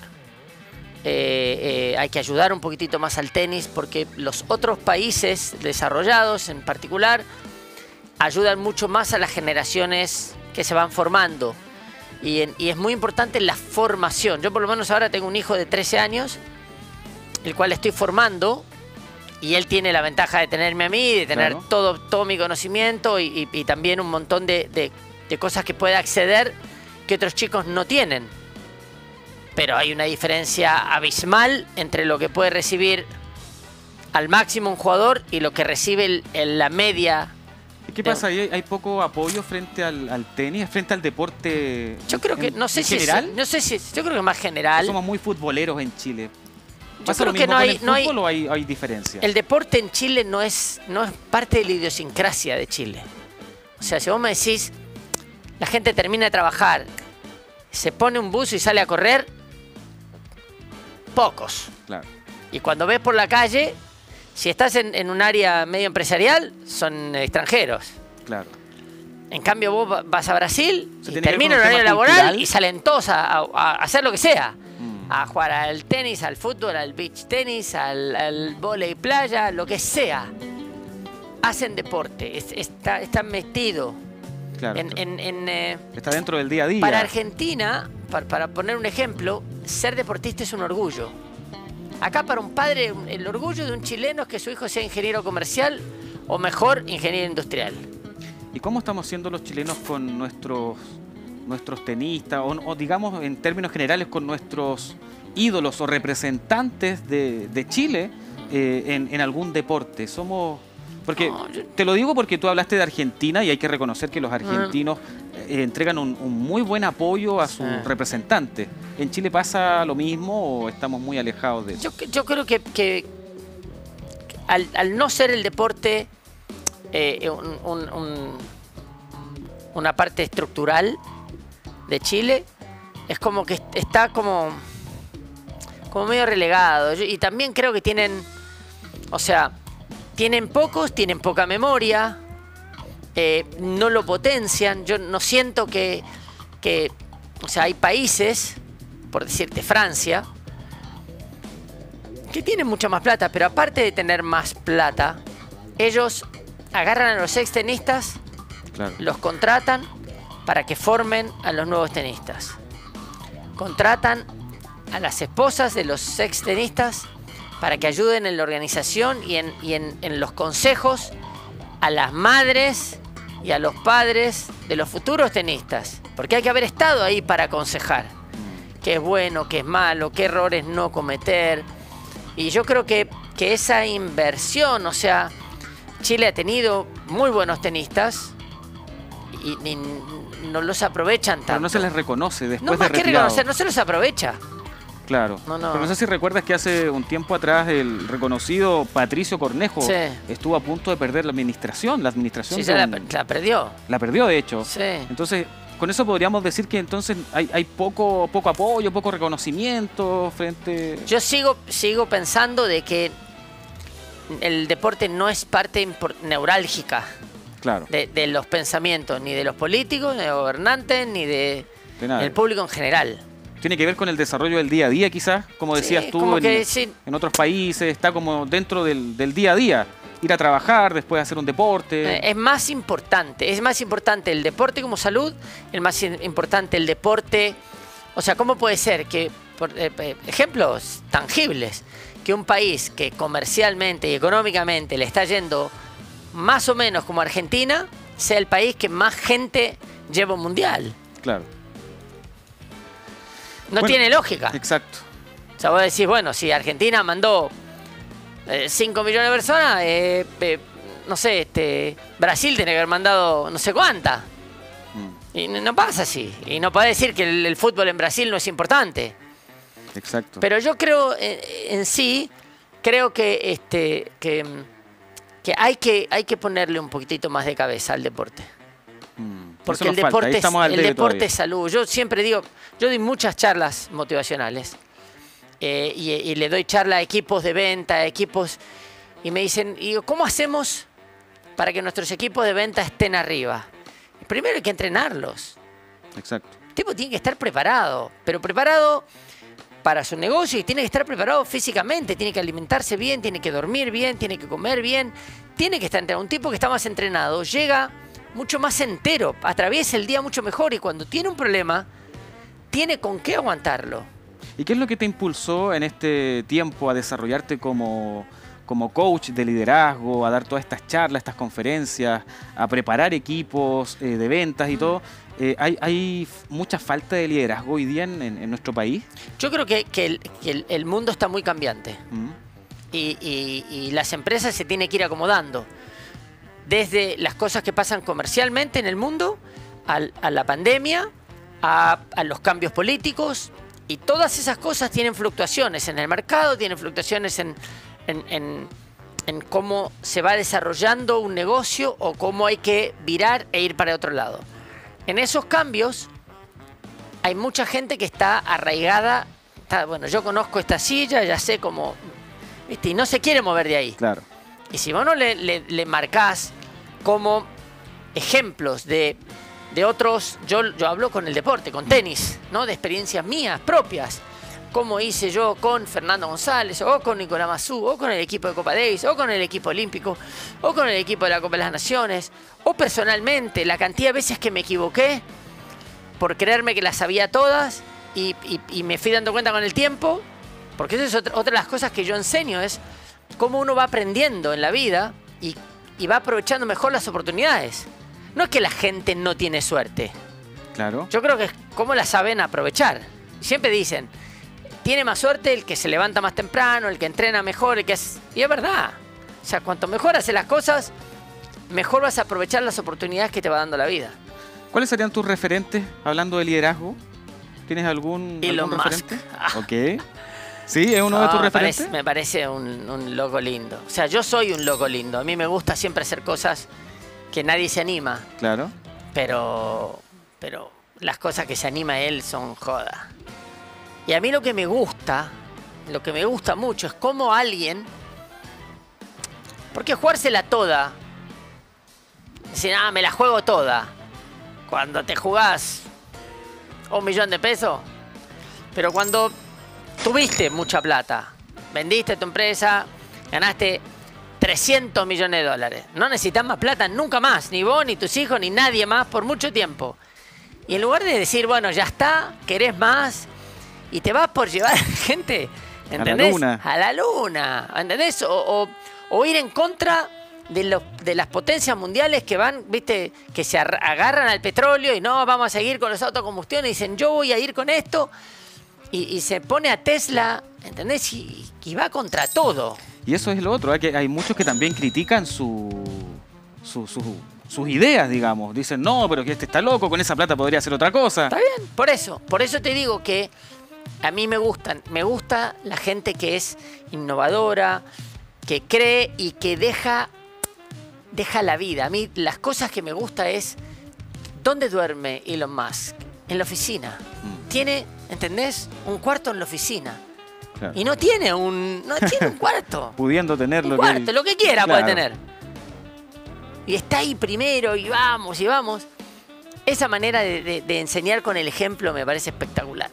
eh, eh, hay que ayudar un poquitito más al tenis porque los otros países desarrollados en particular ayudan mucho más a las generaciones que se van formando y, en, y es muy importante la formación. Yo por lo menos ahora tengo un hijo de trece años, el cual estoy formando y él tiene la ventaja de tenerme a mí, de tener claro. todo, todo mi conocimiento y, y, y también un montón de, de, de cosas que puede acceder que otros chicos no tienen. Pero hay una diferencia abismal entre lo que puede recibir al máximo un jugador y lo que recibe el, el, la media. ¿Y qué pasa? ¿Hay, hay poco apoyo frente al, al tenis, frente al deporte? Yo creo que, en, no sé en si general. Es, no sé si, yo creo que más general. Somos muy futboleros en Chile. Yo creo que no hay, no hay, o hay, hay diferencia. El deporte en Chile no es, no es parte de la idiosincrasia de Chile. O sea, si vos me decís, la gente termina de trabajar, se pone un buzo y sale a correr, pocos. Claro. Y cuando ves por la calle, si estás en, en un área medio empresarial, son extranjeros. Claro. En cambio, vos vas a Brasil, y termina el horario laboral cultural. y salen todos a, a, a hacer lo que sea. A jugar al tenis, al fútbol, al beach tenis, al, al vóley playa, lo que sea. Hacen deporte, es, está, están metidos. Claro, en, claro. en, en, eh, está dentro del día a día. Para Argentina, para, para poner un ejemplo, ser deportista es un orgullo. Acá para un padre, el orgullo de un chileno es que su hijo sea ingeniero comercial o mejor, ingeniero industrial. ¿Y cómo estamos siendo los chilenos con nuestros... nuestros tenistas, o, o digamos en términos generales con nuestros ídolos o representantes de, de Chile eh, en, en algún deporte? Somos... Porque No, yo- te lo digo porque tú hablaste de Argentina y hay que reconocer que los argentinos eh, entregan un, un muy buen apoyo a sus Sí. representantes. ¿En Chile pasa lo mismo o estamos muy alejados de eso? Yo, yo creo que, que- que al, al no ser el deporte eh, un- un- un- una parte estructural de Chile, es como que est- está como, como medio relegado. Yo- y también creo que tienen, o sea, tienen pocos, tienen poca memoria, eh, no lo potencian. Yo no siento que, que, o sea, hay países, por decirte Francia, que tienen mucha más plata, pero aparte de tener más plata, ellos agarran a los ex tenistas, Claro. los contratan para que formen a los nuevos tenistas. Contratan a las esposas de los ex tenistas para que ayuden en la organización y en, y en, en los consejos a las madres y a los padres de los futuros tenistas. Porque hay que haber estado ahí para aconsejar qué es bueno, qué es malo, qué errores no cometer. Y yo creo que, que esa inversión, o sea, Chile ha tenido muy buenos tenistas y, y no los aprovechan tanto. Pero no se les reconoce después No más de que retirado. reconocer, no se los aprovecha. Claro. No, no. Pero no sé si recuerdas que hace un tiempo atrás el reconocido Patricio Cornejo Sí. estuvo a punto de perder la administración. La administración Sí, de ya la, un- la perdió. la perdió, de hecho. Sí. Entonces, con eso podríamos decir que entonces hay, hay poco, poco apoyo, poco reconocimiento frente... Yo sigo, sigo pensando de que el deporte no es parte impor- neurálgica Claro, de, de los pensamientos, ni de los políticos, ni de los gobernantes, ni de, de nada. del público en general. Tiene que ver con el desarrollo del día a día, quizás, como Sí, decías tú, como en, que sí. en otros países, está como dentro del, del día a día. Ir a trabajar, después hacer un deporte. Eh, Es más importante, es más importante el deporte como salud, es más in- importante el deporte. O sea, ¿cómo puede ser que, por eh, eh, ejemplos tangibles, que un país que comercialmente y económicamente le está yendo más o menos como Argentina, sea el país que más gente lleva un mundial? Claro, No Bueno, tiene lógica. exacto. O sea, vos decís, bueno, si Argentina mandó cinco millones de personas, eh, eh, no sé, este, Brasil tiene que haber mandado no sé cuántas. Mm, Y no no pasa así. Y no puede decir que el, el fútbol en Brasil no es importante. exacto. Pero yo creo, eh, en sí, creo que, este, que, que, hay que hay que ponerle un poquitito más de cabeza al deporte. Mm, eso Porque nos el falta, ahí deporte, es, estamos al el debe deporte todavía. es salud. Yo siempre digo, yo doy muchas charlas motivacionales eh, y, y le doy charla a equipos de venta, a equipos, y me dicen, y digo, ¿cómo hacemos para que nuestros equipos de venta estén arriba? Primero hay que entrenarlos. Exacto. El tipo tiene que estar preparado, pero preparado para su negocio y tiene que estar preparado físicamente, tiene que alimentarse bien, tiene que dormir bien, tiene que comer bien, tiene que estar entrenado. Un tipo que está más entrenado llega mucho más entero, atraviesa el día mucho mejor y cuando tiene un problema, tiene con qué aguantarlo. ¿Y qué es lo que te impulsó en este tiempo a desarrollarte como, como coach de liderazgo, a dar todas estas charlas, estas conferencias, a preparar equipos eh, de ventas y todo. Eh, ¿hay, ¿Hay mucha falta de liderazgo hoy día en, en, en nuestro país? Yo creo que, que, el, que el, el mundo está muy cambiante. Mm. Y, y, y las empresas se tienen que ir acomodando. Desde las cosas que pasan comercialmente en el mundo, al, a la pandemia, a, a los cambios políticos. Y todas esas cosas tienen fluctuaciones en el mercado, tienen fluctuaciones en, en, en, en cómo se va desarrollando un negocio o cómo hay que virar e ir para otro lado. En esos cambios hay mucha gente que está arraigada. Está, bueno, yo conozco esta silla, ya sé cómo, ¿viste? Y no se quiere mover de ahí. Claro. Y si vos no le, le, le marcás como ejemplos de, de otros, yo, yo hablo con el deporte, con tenis, ¿no? De experiencias mías, propias. Como hice yo con Fernando González, o con Nicolás Massú, o con el equipo de Copa Davis, o con el equipo olímpico, o con el equipo de la Copa de las Naciones, o personalmente, la cantidad de veces que me equivoqué por creerme que las sabía todas y, y, y me fui dando cuenta con el tiempo, porque esa es otra, otra de las cosas que yo enseño, es cómo uno va aprendiendo en la vida y, y va aprovechando mejor las oportunidades. No es que la gente no tiene suerte. Claro. Yo creo que es cómo la saben aprovechar. Siempre dicen, tiene más suerte el que se levanta más temprano, el que entrena mejor, el que es... Y es verdad. O sea, cuanto mejor haces las cosas, mejor vas a aprovechar las oportunidades que te va dando la vida. ¿Cuáles serían tus referentes hablando de liderazgo? ¿Tienes algún, Elon algún Musk. referente? Ok. ¿Sí? ¿Es uno de tus me referentes? parece, me parece un, un loco lindo. O sea, yo soy un loco lindo. A mí me gusta siempre hacer cosas que nadie se anima. Claro. Pero, pero las cosas que se anima él son joda. Y a mí lo que me gusta, lo que me gusta mucho es cómo alguien... Porque jugársela toda, decir, ah, me la juego toda. Cuando te jugás un millón de pesos, pero cuando tuviste mucha plata, vendiste tu empresa, ganaste trescientos millones de dólares. No necesitas más plata nunca más, ni vos, ni tus hijos, ni nadie más por mucho tiempo. Y en lugar de decir, bueno, ya está, querés más, y te vas por llevar gente, ¿entendés? A la luna. A la luna, ¿entendés? O, o, o ir en contra de, lo, de las potencias mundiales que van, viste, que se agarran al petróleo y no, vamos a seguir con los autocombustiones, y dicen, yo voy a ir con esto, y, y se pone a Tesla, ¿entendés? Y, y va contra todo. Y eso es lo otro, ¿eh? Que hay muchos que también critican su, su, su, sus ideas, digamos. Dicen, no, pero que este está loco, con esa plata podría hacer otra cosa. Está bien, por eso, por eso te digo que a mí me gustan, me gusta la gente que es innovadora, que cree y que deja, deja la vida. A mí las cosas que me gusta es, ¿dónde duerme Elon Musk? En la oficina. Mm. Tiene, ¿entendés? Un cuarto en la oficina. Claro. Y no tiene un, no tiene un cuarto. Pudiendo tenerlo. Un cuarto, lo que quiera Claro. puede tener. Y está ahí primero y vamos y vamos. Esa manera de, de, de enseñar con el ejemplo me parece espectacular.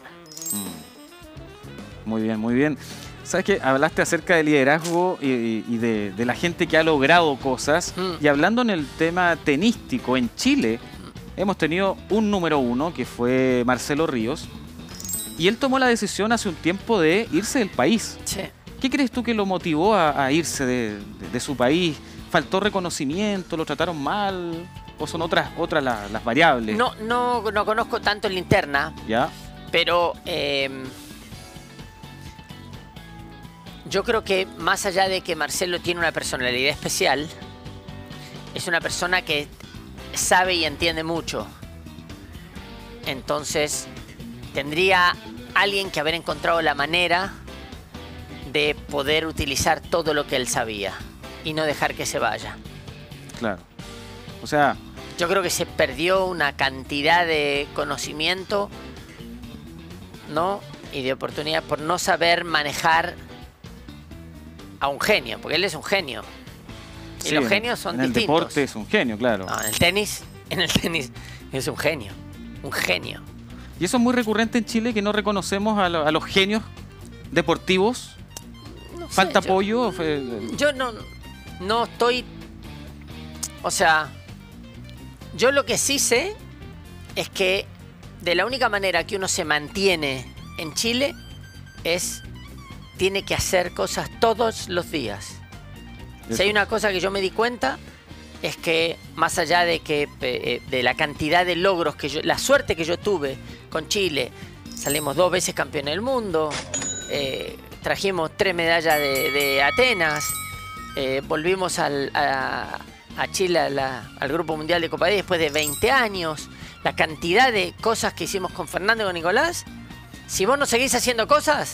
Mm. Muy bien, muy bien. Sabes que hablaste acerca de liderazgo y, y de, de la gente que ha logrado cosas. Mm. Y hablando en el tema tenístico, en Chile hemos tenido un número uno que fue Marcelo Ríos. Y él tomó la decisión hace un tiempo de irse del país. Sí. ¿Qué crees tú que lo motivó a, a irse de, de, de su país? ¿Faltó reconocimiento? ¿Lo trataron mal? ¿O son otras, otras la, las variables? No, no, no conozco tanto en la interna, ¿Ya? pero eh, yo creo que más allá de que Marcelo tiene una personalidad especial, es una persona que sabe y entiende mucho. Entonces, tendría alguien que haber encontrado la manera de poder utilizar todo lo que él sabía y no dejar que se vaya. Claro. O sea, Yo creo que se perdió una cantidad de conocimiento, ¿no? Y de oportunidad por no saber manejar a un genio, porque él es un genio. Y sí, los genios son en el distintos. deporte es un genio, claro. No, en el tenis, en el tenis es un genio, un genio. Y eso es muy recurrente en Chile, que no reconocemos a, lo- a los genios deportivos. No sé, ¿Falta yo- apoyo? Fe- Yo no, no estoy... O sea, yo lo que sí sé es que de la única manera que uno se mantiene en Chile es... Tiene que hacer cosas todos los días. Eso. Si hay una cosa que yo me di cuenta, es que más allá de que eh, de la cantidad de logros que yo, la suerte que yo tuve con Chile, salimos dos veces campeones del mundo, eh, trajimos tres medallas de, de Atenas, eh, volvimos al, a, a Chile a la, al Grupo Mundial de Copa diez después de veinte años, la cantidad de cosas que hicimos con Fernando y con Nicolás, si vos no seguís haciendo cosas...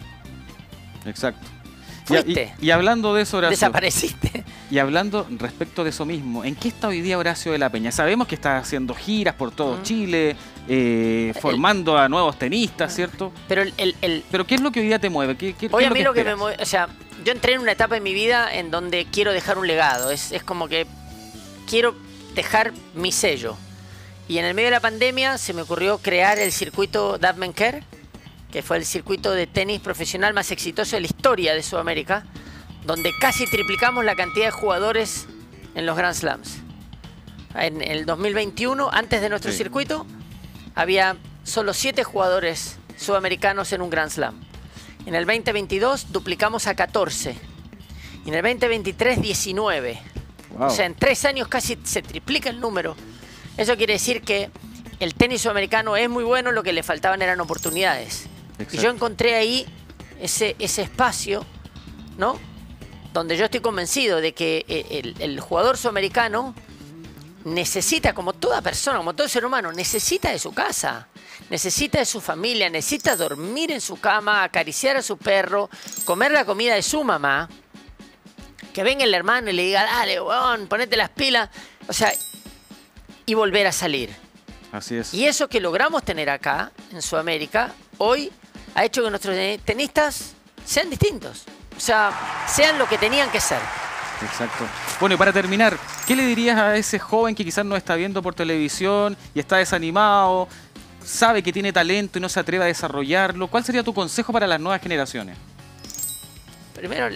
Exacto. Fuiste. Y, y, y hablando de eso, Horacio. Desapareciste. Y hablando respecto de eso mismo, ¿en qué está hoy día Horacio de la Peña? Sabemos que está haciendo giras por todo mm. Chile, eh, formando el, a nuevos tenistas, ¿cierto? Pero el, el, el, pero ¿qué es lo que hoy día te mueve? ¿Qué, qué, hoy qué a mí lo que, que me mueve, o sea, yo entré en una etapa en mi vida en donde quiero dejar un legado. Es, es como que quiero dejar mi sello. Y en el medio de la pandemia se me ocurrió crear el circuito Dapman Care, que fue el circuito de tenis profesional más exitoso de la historia de Sudamérica, donde casi triplicamos la cantidad de jugadores en los Grand Slams. En el dos mil veintiuno, antes de nuestro sí. circuito, había solo siete jugadores sudamericanos en un Grand Slam. En el veinte veintidós duplicamos a catorce. Y en el veinte veintitrés, diecinueve. Wow. O sea, en tres años casi se triplica el número. Eso quiere decir que el tenis sudamericano es muy bueno, lo que le faltaban eran oportunidades. Exacto. Y yo encontré ahí ese, ese espacio, ¿no? Donde yo estoy convencido de que el, el jugador sudamericano necesita, como toda persona, como todo ser humano, necesita de su casa, necesita de su familia, necesita dormir en su cama, acariciar a su perro, comer la comida de su mamá, que venga el hermano y le diga, dale, weón, ponete las pilas, o sea, y volver a salir. Así es. Y eso que logramos tener acá, en Sudamérica, hoy ha hecho que nuestros tenistas sean distintos. O sea, sean lo que tenían que ser. Exacto. Bueno, y para terminar, ¿qué le dirías a ese joven que quizás no está viendo por televisión y está desanimado, sabe que tiene talento y no se atreve a desarrollarlo? ¿Cuál sería tu consejo para las nuevas generaciones? Primero,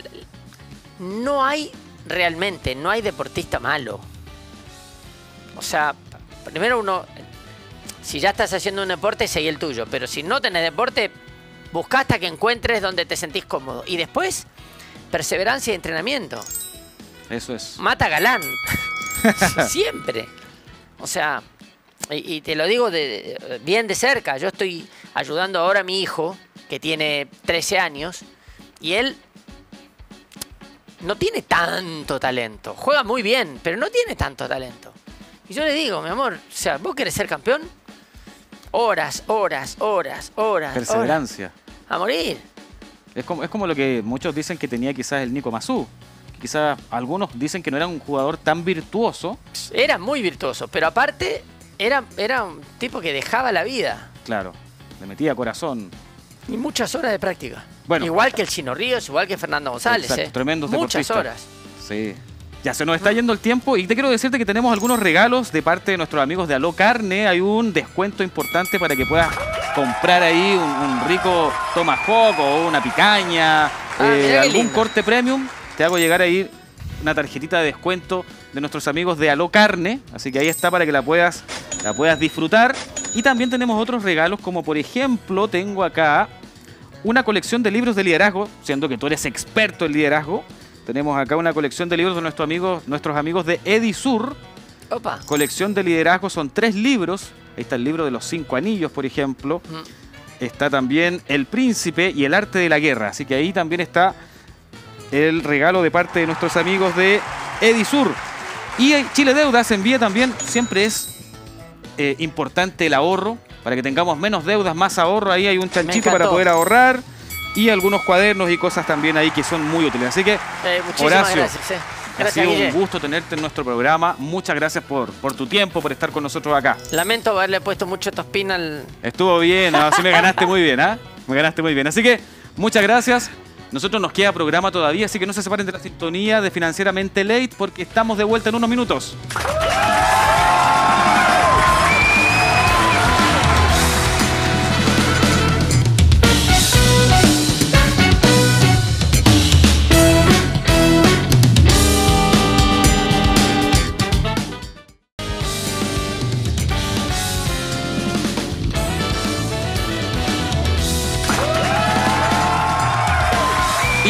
no hay realmente, no hay deportista malo. O sea, primero uno, si ya estás haciendo un deporte, seguí el tuyo. Pero si no tenés deporte, buscá hasta que encuentres donde te sentís cómodo. Y después, perseverancia y entrenamiento. Eso es. Mata galán. Siempre. O sea, y, y te lo digo de, de, bien de cerca. Yo estoy ayudando ahora a mi hijo, que tiene trece años, y él no tiene tanto talento. Juega muy bien, pero no tiene tanto talento. Y yo le digo, mi amor, o sea, ¿vos querés ser campeón? Horas, horas, horas, horas. Perseverancia. Horas. A morir. Es como, es como lo que muchos dicen que tenía quizás el Nico Massú. Quizás algunos dicen que no era un jugador tan virtuoso. Era muy virtuoso, pero aparte era, era un tipo que dejaba la vida. Claro, le metía corazón. Y muchas horas de práctica. Bueno, igual que el Chino Ríos, igual que Fernando González. Exacto, eh. tremendos Muchas deportistas. horas. Sí. Ya se nos está yendo el tiempo y te quiero decirte que tenemos algunos regalos de parte de nuestros amigos de Aló Carne. Hay un descuento importante para que puedas comprar ahí un, un rico tomahawk o una picaña, ah, eh, algún lindo. corte premium. Te hago llegar ahí una tarjetita de descuento de nuestros amigos de Aló Carne. Así que ahí está para que la puedas, la puedas disfrutar. Y también tenemos otros regalos, como por ejemplo tengo acá una colección de libros de liderazgo, siendo que tú eres experto en liderazgo. Tenemos acá una colección de libros de nuestros amigos, nuestros amigos de Edisur. Opa. Colección de liderazgo, son tres libros. Ahí está el libro de los cinco anillos, por ejemplo. Mm. Está también El Príncipe y El Arte de la Guerra. Así que ahí también está el regalo de parte de nuestros amigos de Edisur. Y Chile Deudas envía también, siempre es eh, importante el ahorro, para que tengamos menos deudas, más ahorro. Ahí hay un chanchito para poder ahorrar. Y algunos cuadernos y cosas también ahí que son muy útiles. Así que, eh, Horacio, gracias, eh. gracias, ha sido Guille. un gusto tenerte en nuestro programa. Muchas gracias por, por tu tiempo, por estar con nosotros acá. Lamento haberle puesto mucho tospina al... Estuvo bien, así me ganaste muy bien, ¿ah? ¿eh? Me ganaste muy bien. Así que, muchas gracias. Nosotros nos queda programa todavía, así que no se separen de la sintonía de Financieramente Late, porque estamos de vuelta en unos minutos.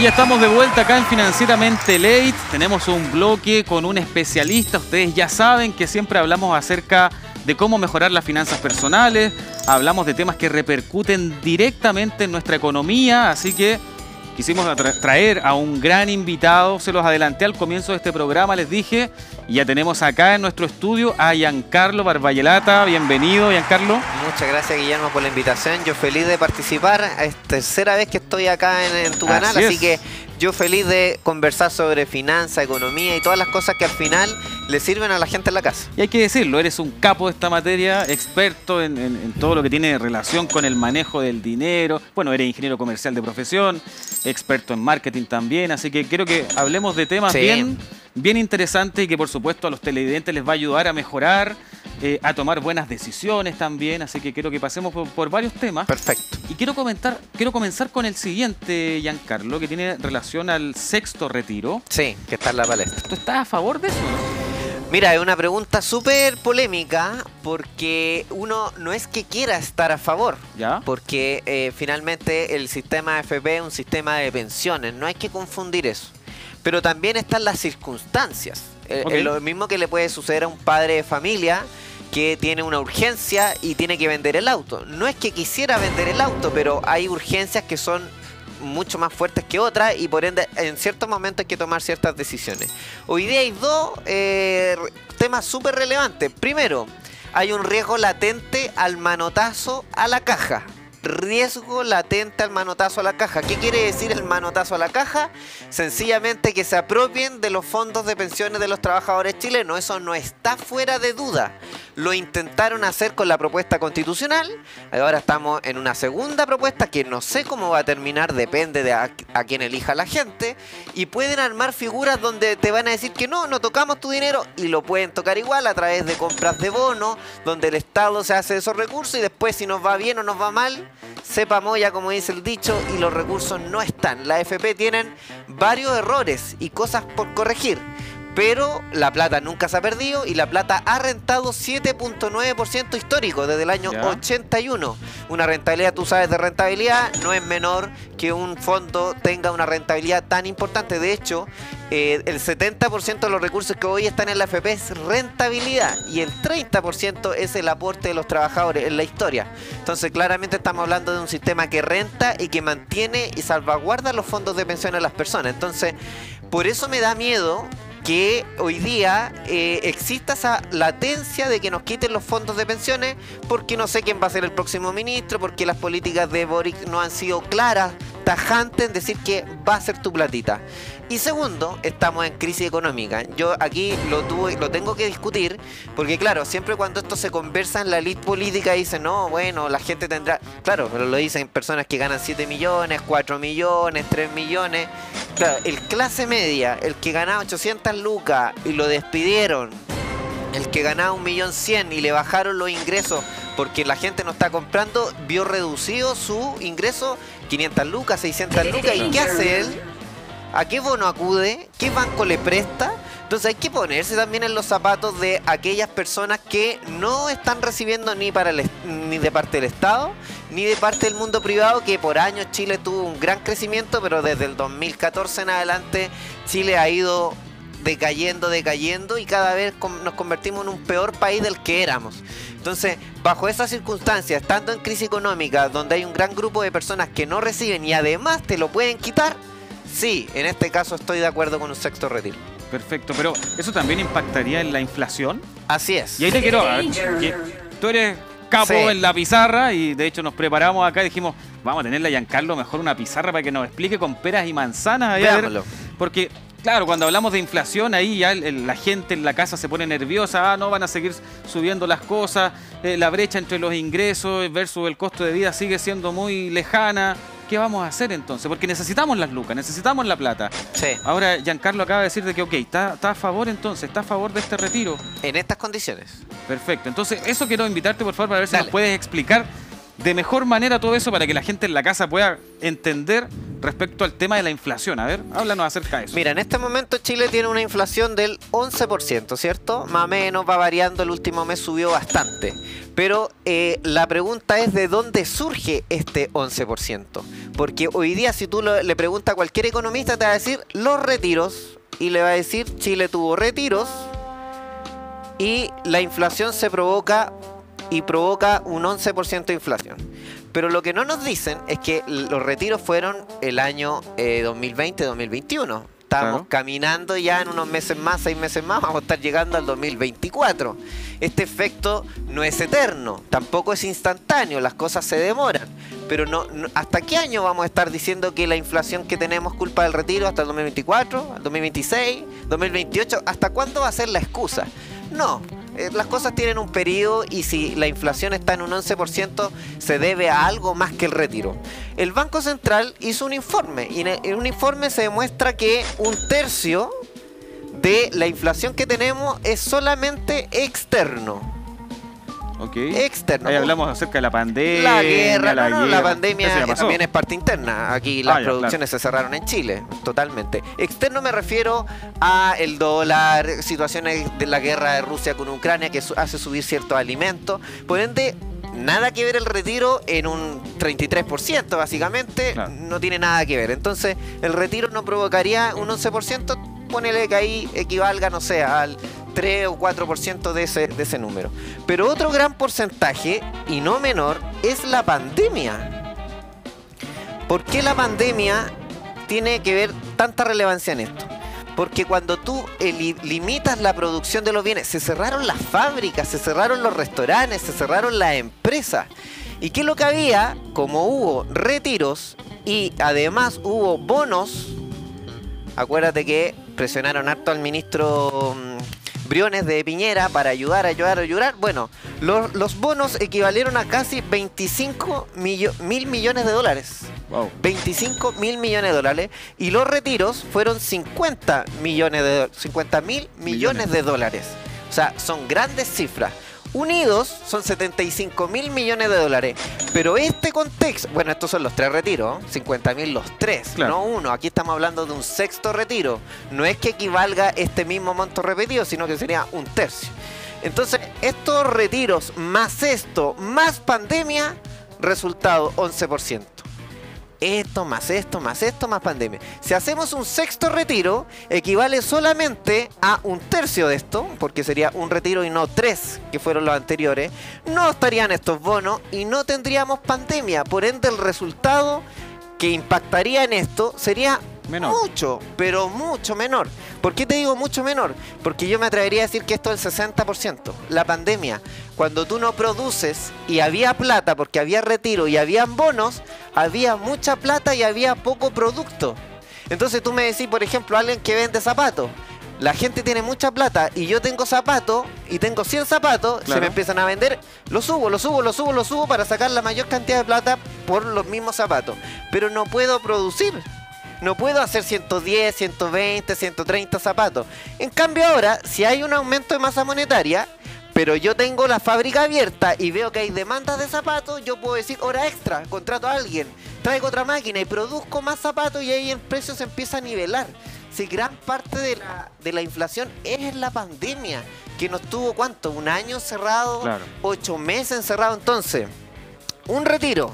Y ya estamos de vuelta acá en Financieramente Late. Tenemos un bloque con un especialista. Ustedes ya saben que siempre hablamos acerca de cómo mejorar las finanzas personales. Hablamos de temas que repercuten directamente en nuestra economía. Así que quisimos tra traer a un gran invitado. Se los adelanté al comienzo de este programa, les dije. Y ya tenemos acá en nuestro estudio a Giancarlo Barbayelata. Bienvenido, Giancarlo. Muchas gracias, Guillermo, por la invitación. Yo feliz de participar. Es tercera vez que estoy acá en, en tu Así canal, es. así que yo feliz de conversar sobre finanzas, economía y todas las cosas que al final le sirven a la gente en la casa. Y hay que decirlo, eres un capo de esta materia, experto en, en, en todo lo que tiene relación con el manejo del dinero. Bueno, eres ingeniero comercial de profesión, experto en marketing también, así que quiero que hablemos de temas Sí. bien, bien interesantes y que por supuesto a los televidentes les va a ayudar a mejorar, eh, a tomar buenas decisiones también, así que quiero que pasemos por, por varios temas. Perfecto. Y quiero comentar, quiero comenzar con el siguiente, Giancarlo, que tiene relación al sexto retiro. Sí, que está en la palestra. ¿Tú estás a favor de eso? Mira, es una pregunta súper polémica porque uno no es que quiera estar a favor, ¿Ya? porque eh, finalmente el sistema A F P es un sistema de pensiones, no hay que confundir eso. Pero también están las circunstancias. Eh, Ok. Es lo mismo que le puede suceder a un padre de familia que tiene una urgencia y tiene que vender el auto. No es que quisiera vender el auto, pero hay urgencias que son mucho más fuertes que otras y por ende en ciertos momentos hay que tomar ciertas decisiones. Hoy día hay dos eh, temas súper relevantes. Primero, hay un riesgo latente al manotazo a la caja. Riesgo latente al manotazo a la caja. ¿Qué quiere decir el manotazo a la caja? Sencillamente que se apropien de los fondos de pensiones de los trabajadores chilenos. Eso no está fuera de duda. Lo intentaron hacer con la propuesta constitucional. Ahora estamos en una segunda propuesta que no sé cómo va a terminar, depende de a, a quién elija la gente. Y pueden armar figuras donde te van a decir que no, no tocamos tu dinero, y lo pueden tocar igual a través de compras de bonos, donde el Estado se hace esos recursos y después si nos va bien o nos va mal, sepa moya, como dice el dicho, y los recursos no están. La A F P tienen varios errores y cosas por corregir, pero la plata nunca se ha perdido y la plata ha rentado siete punto nueve por ciento histórico desde el año Ya. ochenta y uno. Una rentabilidad, tú sabes, de rentabilidad no es menor que un fondo tenga una rentabilidad tan importante. De hecho, eh, el setenta por ciento de los recursos que hoy están en la A F P es rentabilidad y el treinta por ciento es el aporte de los trabajadores en la historia. Entonces, claramente estamos hablando de un sistema que renta y que mantiene y salvaguarda los fondos de pensión a las personas. Entonces, por eso me da miedo que hoy día eh, exista esa latencia de que nos quiten los fondos de pensiones, porque no sé quién va a ser el próximo ministro, porque las políticas de Boric no han sido claras, tajantes en decir que va a ser tu platita. Y segundo, estamos en crisis económica. Yo aquí lo, tuve, lo tengo que discutir, porque claro, siempre cuando esto se conversa en la elite política dicen, no, bueno, la gente tendrá... Claro, pero lo dicen personas que ganan siete millones, cuatro millones, tres millones. Claro, el clase media, el que ganaba ochocientas lucas y lo despidieron, el que ganaba un millón cien y le bajaron los ingresos porque la gente no está comprando, vio reducido su ingreso quinientas lucas, seiscientas lucas. ¿Y qué hace él? ¿A qué bono acude? ¿Qué banco le presta? Entonces hay que ponerse también en los zapatos de aquellas personas que no están recibiendo ni, para el, ni de parte del Estado, ni de parte del mundo privado, que por años Chile tuvo un gran crecimiento, pero desde el dos mil catorce en adelante Chile ha ido decayendo, decayendo y cada vez nos convertimos en un peor país del que éramos. Entonces, bajo esas circunstancias, estando en crisis económica, donde hay un gran grupo de personas que no reciben y además te lo pueden quitar, sí, en este caso estoy de acuerdo con un sexto retiro. Perfecto, pero ¿eso también impactaría en la inflación? Así es. Y ahí te quiero... a ver, que tú eres capo Sí. en la pizarra y de hecho nos preparamos acá y dijimos, vamos a tenerle a Giancarlo mejor una pizarra para que nos explique con peras y manzanas. Ahí, a ver, Veámoslo. porque, claro, cuando hablamos de inflación, ahí ya el- el- la gente en la casa se pone nerviosa, ah, no, van a seguir subiendo las cosas, eh, la brecha entre los ingresos versus el costo de vida sigue siendo muy lejana. ¿Qué vamos a hacer entonces? Porque necesitamos las lucas, necesitamos la plata. Sí. Ahora, Giancarlo acaba de decir de que, ok, está, está a favor entonces, está a favor de este retiro. En estas condiciones. Perfecto. Entonces, eso quiero invitarte, por favor, para ver si Dale. nos puedes explicar de mejor manera todo eso para que la gente en la casa pueda entender respecto al tema de la inflación. A ver, háblanos acerca de eso. Mira, en este momento Chile tiene una inflación del once por ciento, ¿cierto? Más o menos va variando, el último mes subió bastante. Pero eh, la pregunta es de dónde surge este once por ciento. Porque hoy día si tú lo, le preguntas a cualquier economista te va a decir los retiros y le va a decir Chile tuvo retiros y la inflación se provoca y provoca un once por ciento de inflación. Pero lo que no nos dicen es que los retiros fueron el año eh, dos mil veinte dos mil veintiuno. Estamos claro. caminando ya en unos meses más, seis meses más, vamos a estar llegando al dos mil veinticuatro. Este efecto no es eterno, tampoco es instantáneo, las cosas se demoran. Pero no, no, ¿hasta qué año vamos a estar diciendo que la inflación que tenemos culpa del retiro? ¿Hasta el dos mil veinticuatro? ¿El dos mil veintiséis? ¿dos mil veintiocho? ¿Hasta cuándo va a ser la excusa? No. Eh, las cosas tienen un periodo y si la inflación está en un once por ciento se debe a algo más que el retiro. El Banco Central hizo un informe y en un informe se demuestra que un tercio de la inflación que tenemos es solamente externo. Okay. Externo. Ahí hablamos acerca de la pandemia. La guerra, la, no, no, guerra. la pandemia también es parte interna. Aquí las ah, ya, producciones claro. se cerraron en Chile, totalmente. Externo me refiero a el dólar, situaciones de la guerra de Rusia con Ucrania que hace subir ciertos alimentos. Por ende, nada que ver el retiro en un treinta y tres por ciento, básicamente, claro. no tiene nada que ver. Entonces, el retiro no provocaría un once por ciento, ponele que ahí equivalga, no sé, al tres o cuatro por ciento de ese, de ese número. Pero otro gran porcentaje, y no menor, es la pandemia. ¿Por qué la pandemia tiene que ver tanta relevancia en esto? Porque cuando tú eh, limitas la producción de los bienes, se cerraron las fábricas, se cerraron los restaurantes, se cerraron las empresas. ¿Y qué es lo que había? Como hubo retiros y además hubo bonos, acuérdate que presionaron harto al ministro Briones de Piñera para ayudar, ayudar, ayudar. Bueno, los, los bonos equivalieron a casi veinticinco mil millones de dólares. Wow. veinticinco mil millones de dólares. Y los retiros fueron cincuenta millones de cincuenta mil millones de dólares. O sea, son grandes cifras. Unidos son setenta y cinco mil millones de dólares. Pero este contexto, bueno, estos son los tres retiros, cincuenta mil los tres, claro. no uno. Aquí estamos hablando de un sexto retiro. No es que equivalga este mismo monto repetido, sino que sería un tercio. Entonces, estos retiros más esto, más pandemia, resultado once por ciento. Esto, más esto, más esto, más pandemia. Si hacemos un sexto retiro, equivale solamente a un tercio de esto, porque sería un retiro y no tres, que fueron los anteriores. No estarían estos bonos y no tendríamos pandemia. Por ende, el resultado que impactaría en esto sería menor. Mucho, pero mucho menor. ¿Por qué te digo mucho menor? Porque yo me atrevería a decir que esto es el sesenta por ciento. La pandemia, cuando tú no produces y había plata porque había retiro y habían bonos, había mucha plata y había poco producto. Entonces tú me decís, por ejemplo, alguien que vende zapatos. La gente tiene mucha plata y yo tengo zapatos y tengo cien zapatos, claro. se me empiezan a vender, lo subo, lo subo, lo subo, lo subo para sacar la mayor cantidad de plata por los mismos zapatos. Pero no puedo producir. No puedo hacer ciento diez, ciento veinte, ciento treinta zapatos. En cambio ahora, si hay un aumento de masa monetaria, pero yo tengo la fábrica abierta y veo que hay demandas de zapatos, yo puedo decir hora extra, contrato a alguien, traigo otra máquina y produzco más zapatos y ahí el precio se empieza a nivelar. Si gran parte de la, de la inflación es la pandemia, que nos tuvo, ¿cuánto? Un año encerrado, claro. ocho meses encerrado. Entonces, un retiro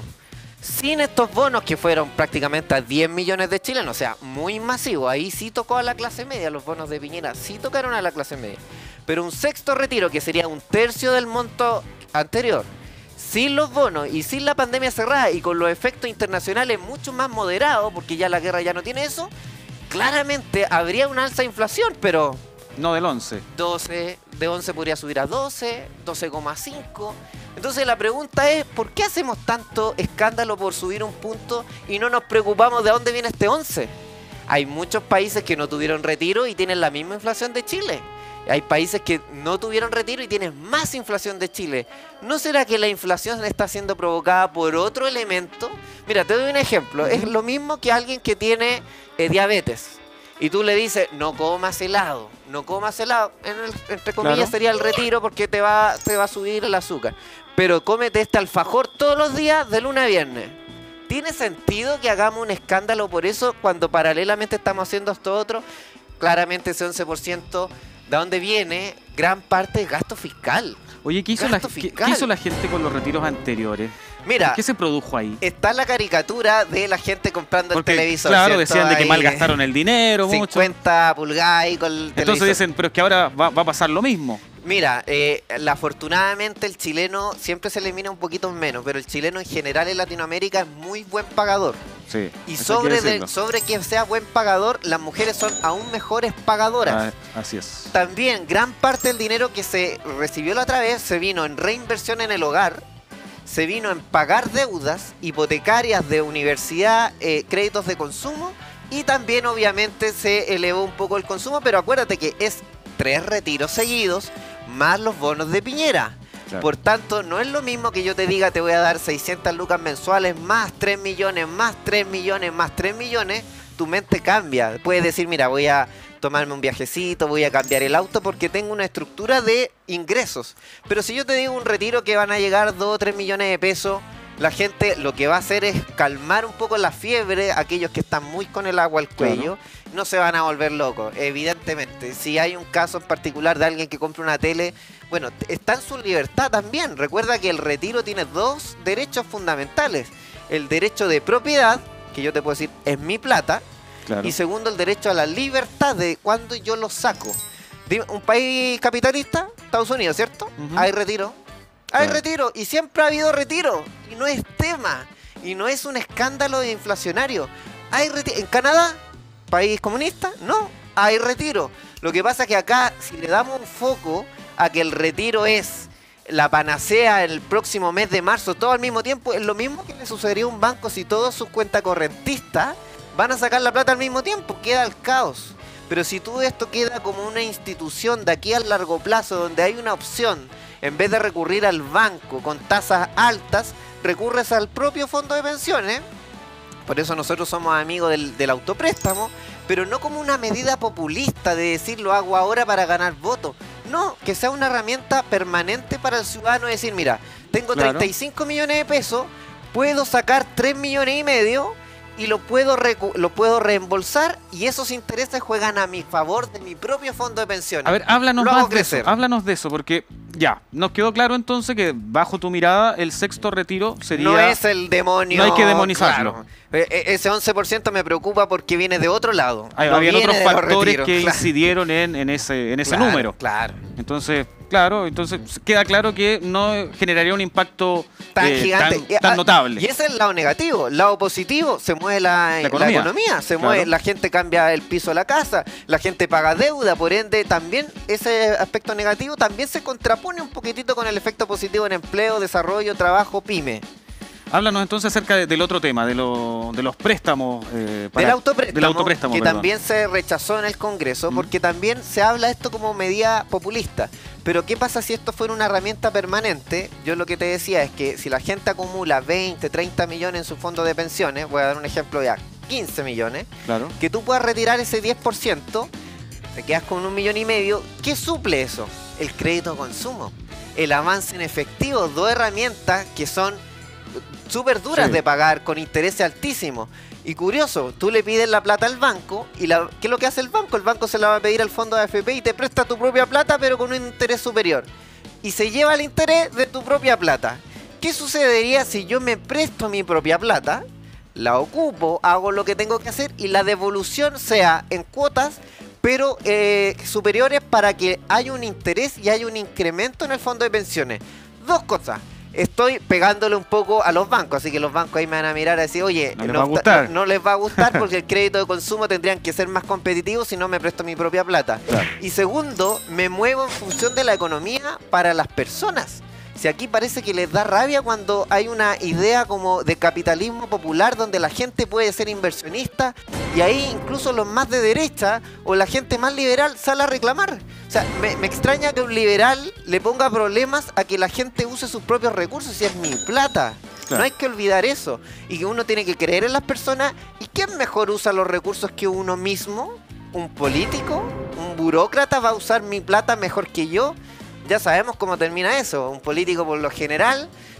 sin estos bonos que fueron prácticamente a diez millones de chilenos, o sea, muy masivo. Ahí sí tocó a la clase media, los bonos de Piñera sí tocaron a la clase media. Pero un sexto retiro, que sería un tercio del monto anterior, sin los bonos y sin la pandemia cerrada y con los efectos internacionales mucho más moderados, porque ya la guerra ya no tiene eso, claramente habría una alza de inflación, pero... No del once. doce, de once podría subir a doce, doce coma cinco. Entonces la pregunta es, ¿por qué hacemos tanto escándalo por subir un punto y no nos preocupamos de dónde viene este once? Hay muchos países que no tuvieron retiro y tienen la misma inflación de Chile. Hay países que no tuvieron retiro y tienen más inflación de Chile. ¿No será que la inflación está siendo provocada por otro elemento? Mira, te doy un ejemplo. Es lo mismo que alguien que tiene eh, diabetes. Y tú le dices, no comas helado, no comas helado. En el, entre comillas claro. sería el retiro porque te va, te va a subir el azúcar. Pero cómete este alfajor todos los días de lunes a viernes. ¿Tiene sentido que hagamos un escándalo por eso cuando paralelamente estamos haciendo esto otro? Claramente ese once por ciento, ¿de dónde viene? Gran parte de gasto fiscal. Oye, ¿qué hizo, la, Gasto ¿qué, fiscal. qué hizo la gente con los retiros anteriores? Mira, ¿Qué se produjo ahí? está la caricatura de la gente comprando Porque, el televisor. claro, ¿cierto? decían de que Ahí, malgastaron el dinero mucho. cincuenta pulgadas ahí con el Entonces televisor. dicen, pero es que ahora va, va a pasar lo mismo. Mira, eh, la- afortunadamente el chileno siempre se le mira un poquito menos, pero el chileno en general en Latinoamérica es muy buen pagador. Sí. Y eso hay que sobre, de- decirlo. sobre que sea buen pagador, las mujeres son aún mejores pagadoras. Ah, así es. También gran parte del dinero que se recibió la otra vez se vino en reinversión en el hogar, se vino en pagar deudas hipotecarias de universidad, eh, créditos de consumo y también obviamente se elevó un poco el consumo, pero acuérdate que es tres retiros seguidos más los bonos de Piñera. Claro. Por tanto, no es lo mismo que yo te diga te voy a dar seiscientas lucas mensuales más tres millones, más tres millones, más tres millones. Tu mente cambia. Puedes decir, mira, voy a tomarme un viajecito, voy a cambiar el auto porque tengo una estructura de ingresos. Pero si yo te digo un retiro que van a llegar dos o tres millones de pesos, la gente lo que va a hacer es calmar un poco la fiebre, aquellos que están muy con el agua al cuello, no se van a volver locos, evidentemente. Si hay un caso en particular de alguien que compra una tele, bueno, t- está en su libertad también. Recuerda que el retiro tiene dos derechos fundamentales. El derecho de propiedad, que yo te puedo decir, es mi plata, Claro. y segundo, el derecho a la libertad de cuando yo lo saco. Dime, un país capitalista, Estados Unidos, ¿cierto? Ujú. Hay retiro. Hay Claro. retiro. Y siempre ha habido retiro. Y no es tema. Y no es un escándalo inflacionario. Hay retiro. En Canadá, país comunista, no. Hay retiro. Lo que pasa es que acá, si le damos un foco a que el retiro es la panacea el próximo mes de marzo, todo al mismo tiempo, es lo mismo que le sucedería a un banco si todos sus cuentas correntistas van a sacar la plata al mismo tiempo. Queda el caos. Pero si todo esto queda como una institución de aquí al largo plazo, donde hay una opción, en vez de recurrir al banco con tasas altas, recurres al propio fondo de pensiones. Por eso nosotros somos amigos del, del autopréstamo, pero no como una medida populista de decir lo hago ahora para ganar votos. No, que sea una herramienta permanente para el ciudadano, decir, mira, tengo Claro. treinta y cinco millones de pesos, puedo sacar tres millones y medio y lo puedo, recu- lo puedo reembolsar y esos intereses juegan a mi favor de mi propio fondo de pensiones. A ver, háblanos Lo hago más de eso. crecer. Háblanos de eso, porque ya, nos quedó claro entonces que bajo tu mirada el sexto retiro sería... No es el demonio. No hay que demonizarlo. Claro. E- e- ese once por ciento me preocupa porque viene de otro lado. Hay, no habían viene otros de los factores retiros, que claro. incidieron en, en ese, en ese Claro, número. Claro. Entonces, claro, entonces queda claro que no generaría un impacto Tan eh, gigante. tan, tan Ah, notable. Y ese es el lado negativo. El lado positivo, se mueve la, La la economía. economía. Se Claro. mueve, la gente cambia el piso de la casa, la gente paga deuda, por ende también ese aspecto negativo también se contrapone un poquitito con el efecto positivo en empleo, desarrollo, trabajo, pyme. Háblanos entonces acerca de- del otro tema, de, lo- de los préstamos. eh, para- del autopréstamo, del autopréstamo, que perdón. también se rechazó en el Congreso, Mm. porque también se habla esto como medida populista. Pero ¿qué pasa si esto fuera una herramienta permanente? Yo lo que te decía es que si la gente acumula veinte, treinta millones en su fondo de pensiones, voy a dar un ejemplo ya, quince millones, Claro. que tú puedas retirar ese diez por ciento, te quedas con un millón y medio, ¿qué suple eso? El crédito de consumo, el avance en efectivo, dos herramientas que son súper duras Sí. de pagar con intereses altísimos. Y curioso, tú le pides la plata al banco y la, ¿qué es lo que hace el banco? El banco se la va a pedir al fondo de A F P y te presta tu propia plata pero con un interés superior. Y se lleva el interés de tu propia plata. ¿Qué sucedería si yo me presto mi propia plata, la ocupo, hago lo que tengo que hacer y la devolución sea en cuotas pero eh, superiores para que haya un interés y haya un incremento en el fondo de pensiones? Dos cosas. Estoy pegándole un poco a los bancos, así que los bancos ahí me van a mirar a decir, oye, No les va a gustar. no- no les va a gustar porque el crédito de consumo tendrían que ser más competitivos si no me presto mi propia plata. Claro. Y segundo, me muevo en función de la economía para las personas. Si aquí parece que les da rabia cuando hay una idea como de capitalismo popular donde la gente puede ser inversionista y ahí incluso los más de derecha o la gente más liberal sale a reclamar. O sea, me, me extraña que un liberal le ponga problemas a que la gente use sus propios recursos si es mi plata. Claro. No hay que olvidar eso. Y que uno tiene que creer en las personas. ¿Y quién mejor usa los recursos que uno mismo? ¿Un político? ¿Un burócrata va a usar mi plata mejor que yo? Ya sabemos cómo termina eso. Un político por lo general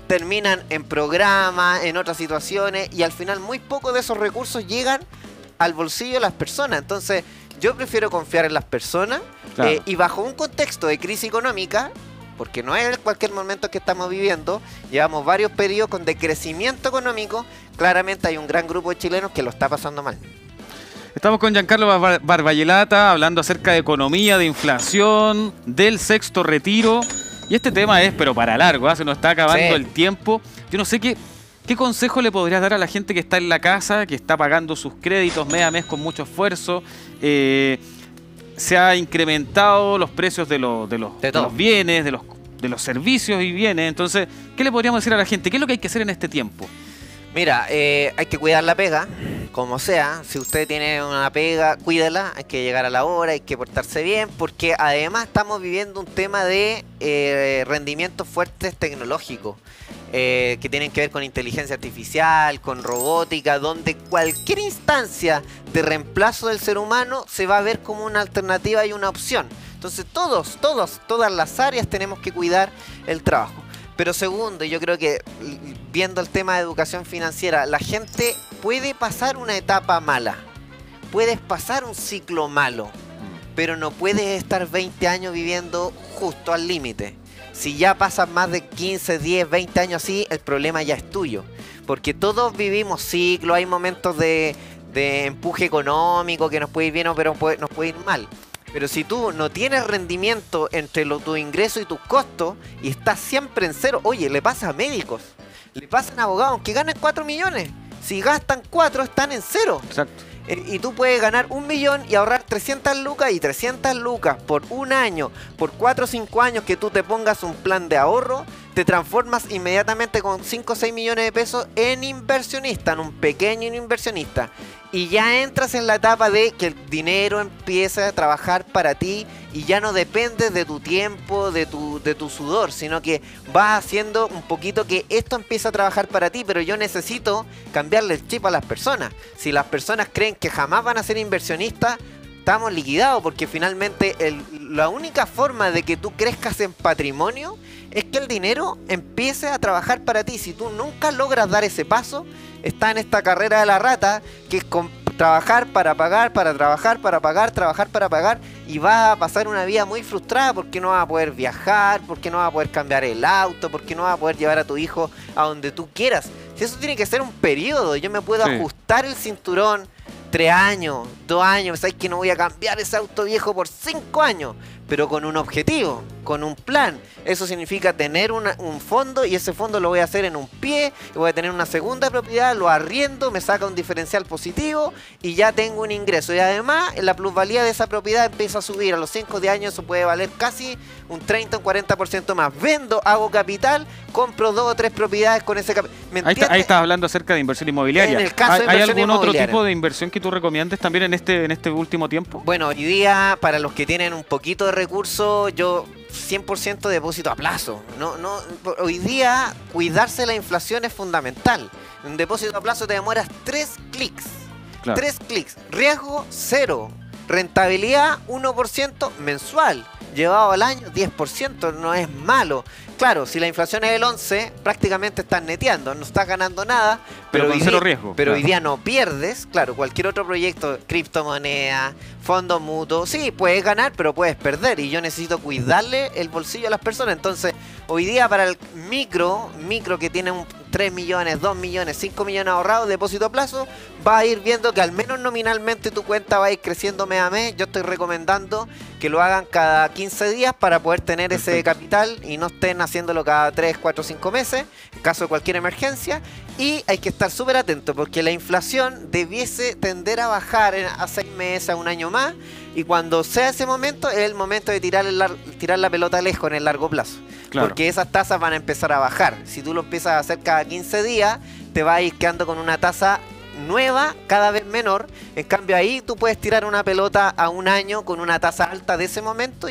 terminan en programas, en otras situaciones, y al final muy poco de esos recursos llegan al bolsillo de las personas. Entonces, yo prefiero confiar en las personas, claro. eh, y bajo un contexto de crisis económica, porque no es cualquier momento que estamos viviendo, llevamos varios periodos con decrecimiento económico, claramente hay un gran grupo de chilenos que lo está pasando mal. Estamos con Giancarlo Bar Barbayelata hablando acerca de economía, de inflación, del sexto retiro. Y este tema es, pero para largo, ¿eh? Se nos está acabando sí. el tiempo. Yo no sé qué, qué consejo le podrías dar a la gente que está en la casa, que está pagando sus créditos mes a mes con mucho esfuerzo. Eh, se ha incrementado los precios de, lo, de, los, de, de los bienes, de los, de los servicios y bienes. Entonces, ¿qué le podríamos decir a la gente? ¿Qué es lo que hay que hacer en este tiempo? Mira, eh, hay que cuidar la pega, como sea. Si usted tiene una pega, cuídela. Hay que llegar a la hora, hay que portarse bien, porque además estamos viviendo un tema de eh, rendimientos fuertes tecnológicos, eh, que tienen que ver con inteligencia artificial, con robótica, donde cualquier instancia de reemplazo del ser humano se va a ver como una alternativa y una opción. Entonces todos, todos, todas las áreas tenemos que cuidar el trabajo. Pero segundo, yo creo que viendo el tema de educación financiera, la gente puede pasar una etapa mala, puedes pasar un ciclo malo, pero no puedes estar veinte años viviendo justo al límite. Si ya pasas más de quince, diez, veinte años así, el problema ya es tuyo. Porque todos vivimos ciclos, hay momentos de, de empuje económico que nos puede ir bien o pero puede, nos puede ir mal. Pero si tú no tienes rendimiento entre lo, tu ingreso y tus costos y estás siempre en cero, oye, le pasa a médicos, le pasa a abogados que ganan cuatro millones. Si gastan cuatro, están en cero. Exacto. Eh, y tú puedes ganar un millón y ahorrar trescientas lucas, y trescientas lucas por un año, por cuatro o cinco años que tú te pongas un plan de ahorro, te transformas inmediatamente con cinco o seis millones de pesos en inversionista, en un pequeño inversionista. Y ya entras en la etapa de que el dinero empieza a trabajar para ti y ya no depende de tu tiempo, de tu, de tu sudor, sino que vas haciendo un poquito que esto empieza a trabajar para ti, pero yo necesito cambiarle el chip a las personas. Si las personas creen que jamás van a ser inversionistas, estamos liquidados, porque finalmente el, la única forma de que tú crezcas en patrimonio es que el dinero empiece a trabajar para ti. Si tú nunca logras dar ese paso, está en esta carrera de la rata, que es con trabajar para pagar, para trabajar para pagar, trabajar para pagar, y vas a pasar una vida muy frustrada porque no vas a poder viajar, porque no vas a poder cambiar el auto, porque no vas a poder llevar a tu hijo a donde tú quieras. Si eso tiene que ser un periodo, yo me puedo sí. ajustar el cinturón tres años, dos años, sabes que no voy a cambiar ese auto viejo por cinco años, pero con un objetivo, con un plan. Eso significa tener una, un fondo, y ese fondo lo voy a hacer en un pie, y voy a tener una segunda propiedad, lo arriendo, me saca un diferencial positivo y ya tengo un ingreso. Y además la plusvalía de esa propiedad empieza a subir. A los cinco o diez años eso puede valer casi un treinta o un cuarenta por ciento más. Vendo, hago capital, compro dos o tres propiedades con ese capital. Ahí, está, ahí estás hablando acerca de inversión inmobiliaria. En el caso ¿Hay, de inversión ¿Hay algún otro inmobiliaria. tipo de inversión que tú recomiendes también en este, en este último tiempo? Bueno, hoy día, para los que tienen un poquito de recursos, yo cien por ciento depósito a plazo. No, no, hoy día cuidarse de la inflación es fundamental. Un depósito a plazo te demoras tres clics. Claro. Tres clics. Riesgo cero. Rentabilidad uno por ciento mensual. Llevado al año diez por ciento, no es malo. Claro, si la inflación es del once, prácticamente estás neteando, no estás ganando nada. Pero, pero con cero riesgo. Pero claro. hoy día no pierdes. Claro, cualquier otro proyecto, criptomoneda, fondos mutuos, sí, puedes ganar, pero puedes perder. Y yo necesito cuidarle el bolsillo a las personas. Entonces, hoy día para el micro, micro que tiene un tres millones, dos millones, cinco millones ahorrados, depósito a plazo, va a ir viendo que al menos nominalmente tu cuenta va a ir creciendo mes a mes. Yo estoy recomendando que lo hagan cada quince días para poder tener Perfecto. ese capital y no estén haciéndolo cada tres, cuatro, cinco meses en caso de cualquier emergencia. Y hay que estar súper atento porque la inflación debiese tender a bajar a seis meses, a un año más, y cuando sea ese momento es el momento de tirar, el, tirar la pelota lejos en el largo plazo. Claro. Porque esas tasas van a empezar a bajar. Si tú lo empiezas a hacer cada quince días, te vas a ir quedando con una tasa nueva, cada vez menor. En cambio ahí tú puedes tirar una pelota a un año con una tasa alta de ese momento y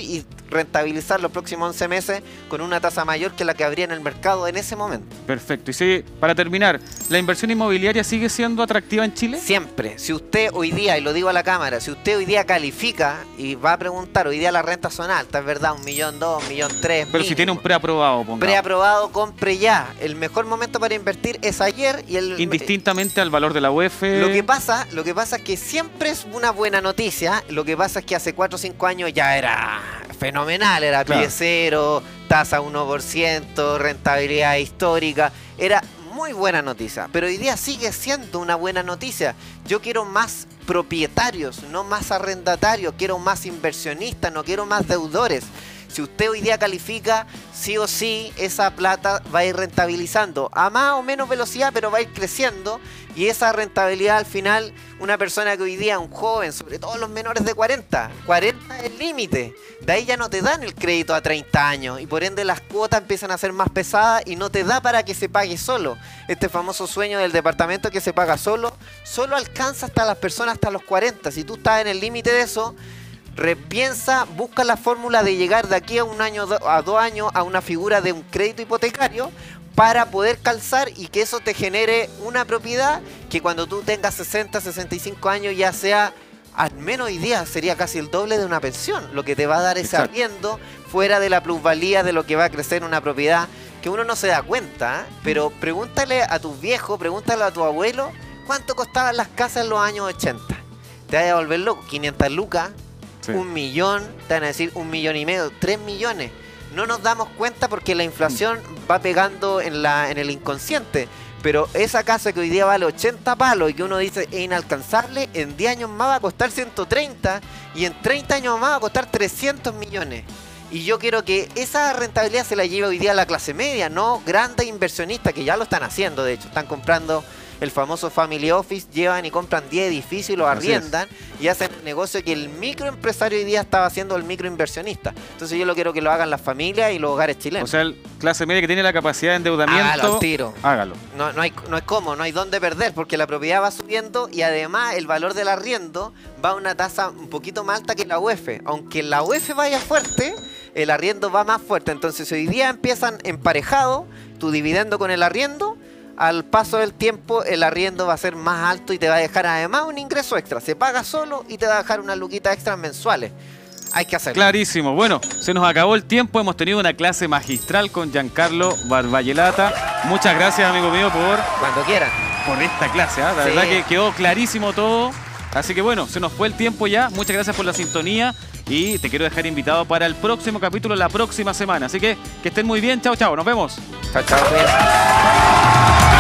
rentabilizar los próximos once meses con una tasa mayor que la que habría en el mercado en ese momento. Perfecto. Y sí, para terminar, ¿la inversión inmobiliaria sigue siendo atractiva en Chile? Siempre. Si usted hoy día, y lo digo a la cámara, si usted hoy día califica y va a preguntar, hoy día las rentas son altas, es verdad, un millón dos, un millón tres. Pero mínimo. Si tiene un preaprobado, pongamos. Preaprobado, compre ya. El mejor momento para invertir es ayer y el... Indistintamente al valor de la U E F. Lo que pasa, lo que pasa es que siempre es una buena noticia. Lo que pasa es que hace cuatro o cinco años ya era fenomenal, era claro. pie cero, tasa uno por ciento, rentabilidad histórica. Era muy buena noticia, pero hoy día sigue siendo una buena noticia. Yo quiero más propietarios, no más arrendatarios. Quiero más inversionistas, no quiero más deudores. Si usted hoy día califica, sí o sí, esa plata va a ir rentabilizando a más o menos velocidad, pero va a ir creciendo. Y esa rentabilidad al final, una persona que hoy día, un joven, sobre todo los menores de cuarenta, cuarenta es el límite. De ahí ya no te dan el crédito a treinta años y por ende las cuotas empiezan a ser más pesadas y no te da para que se pague solo. Este famoso sueño del departamento que se paga solo, solo alcanza hasta las personas hasta los cuarenta. Si tú estás en el límite de eso, repiensa, busca la fórmula de llegar de aquí a un año a dos años a una figura de un crédito hipotecario para poder calzar y que eso te genere una propiedad que cuando tú tengas sesenta, sesenta y cinco años ya sea, al menos hoy día sería casi el doble de una pensión, lo que te va a dar ese Exacto. arriendo fuera de la plusvalía de lo que va a crecer una propiedad que uno no se da cuenta, ¿eh? Pero pregúntale a tus viejos, pregúntale a tu abuelo cuánto costaban las casas en los años ochenta. Te vas a volver loco, quinientas lucas. Sí. Un millón, te van a decir un millón y medio, tres millones. No nos damos cuenta porque la inflación va pegando en, la, en el inconsciente. Pero esa casa que hoy día vale ochenta palos y que uno dice es inalcanzable, en diez años más va a costar ciento treinta y en treinta años más va a costar trescientos millones. Y yo quiero que esa rentabilidad se la lleve hoy día a la clase media, no grandes inversionistas que ya lo están haciendo, de hecho, están comprando el famoso family office, llevan y compran diez edificios y los arriendan y hacen el negocio que el microempresario hoy día estaba haciendo el microinversionista. Entonces yo lo quiero que lo hagan las familias y los hogares chilenos. O sea, el clase media que tiene la capacidad de endeudamiento, hágalo al tiro. Hágalo. No, no, hay, no hay cómo, no hay dónde perder porque la propiedad va subiendo y además el valor del arriendo va a una tasa un poquito más alta que la U E F. Aunque la U E F vaya fuerte, el arriendo va más fuerte. Entonces hoy día empiezan emparejados tu dividendo con el arriendo. Al paso del tiempo el arriendo va a ser más alto y te va a dejar además un ingreso extra. Se paga solo y te va a dejar unas luquitas extras mensuales. Hay que hacerlo. Clarísimo. Bueno, se nos acabó el tiempo. Hemos tenido una clase magistral con Giancarlo Barballelata. Muchas gracias, amigo mío, por... Cuando quieran. Por esta clase, ¿eh? La sí. verdad que quedó clarísimo todo. Así que bueno, se nos fue el tiempo ya. Muchas gracias por la sintonía. Y te quiero dejar invitado para el próximo capítulo la próxima semana. Así que que estén muy bien. Chao, chao. Nos vemos. Chao, chao.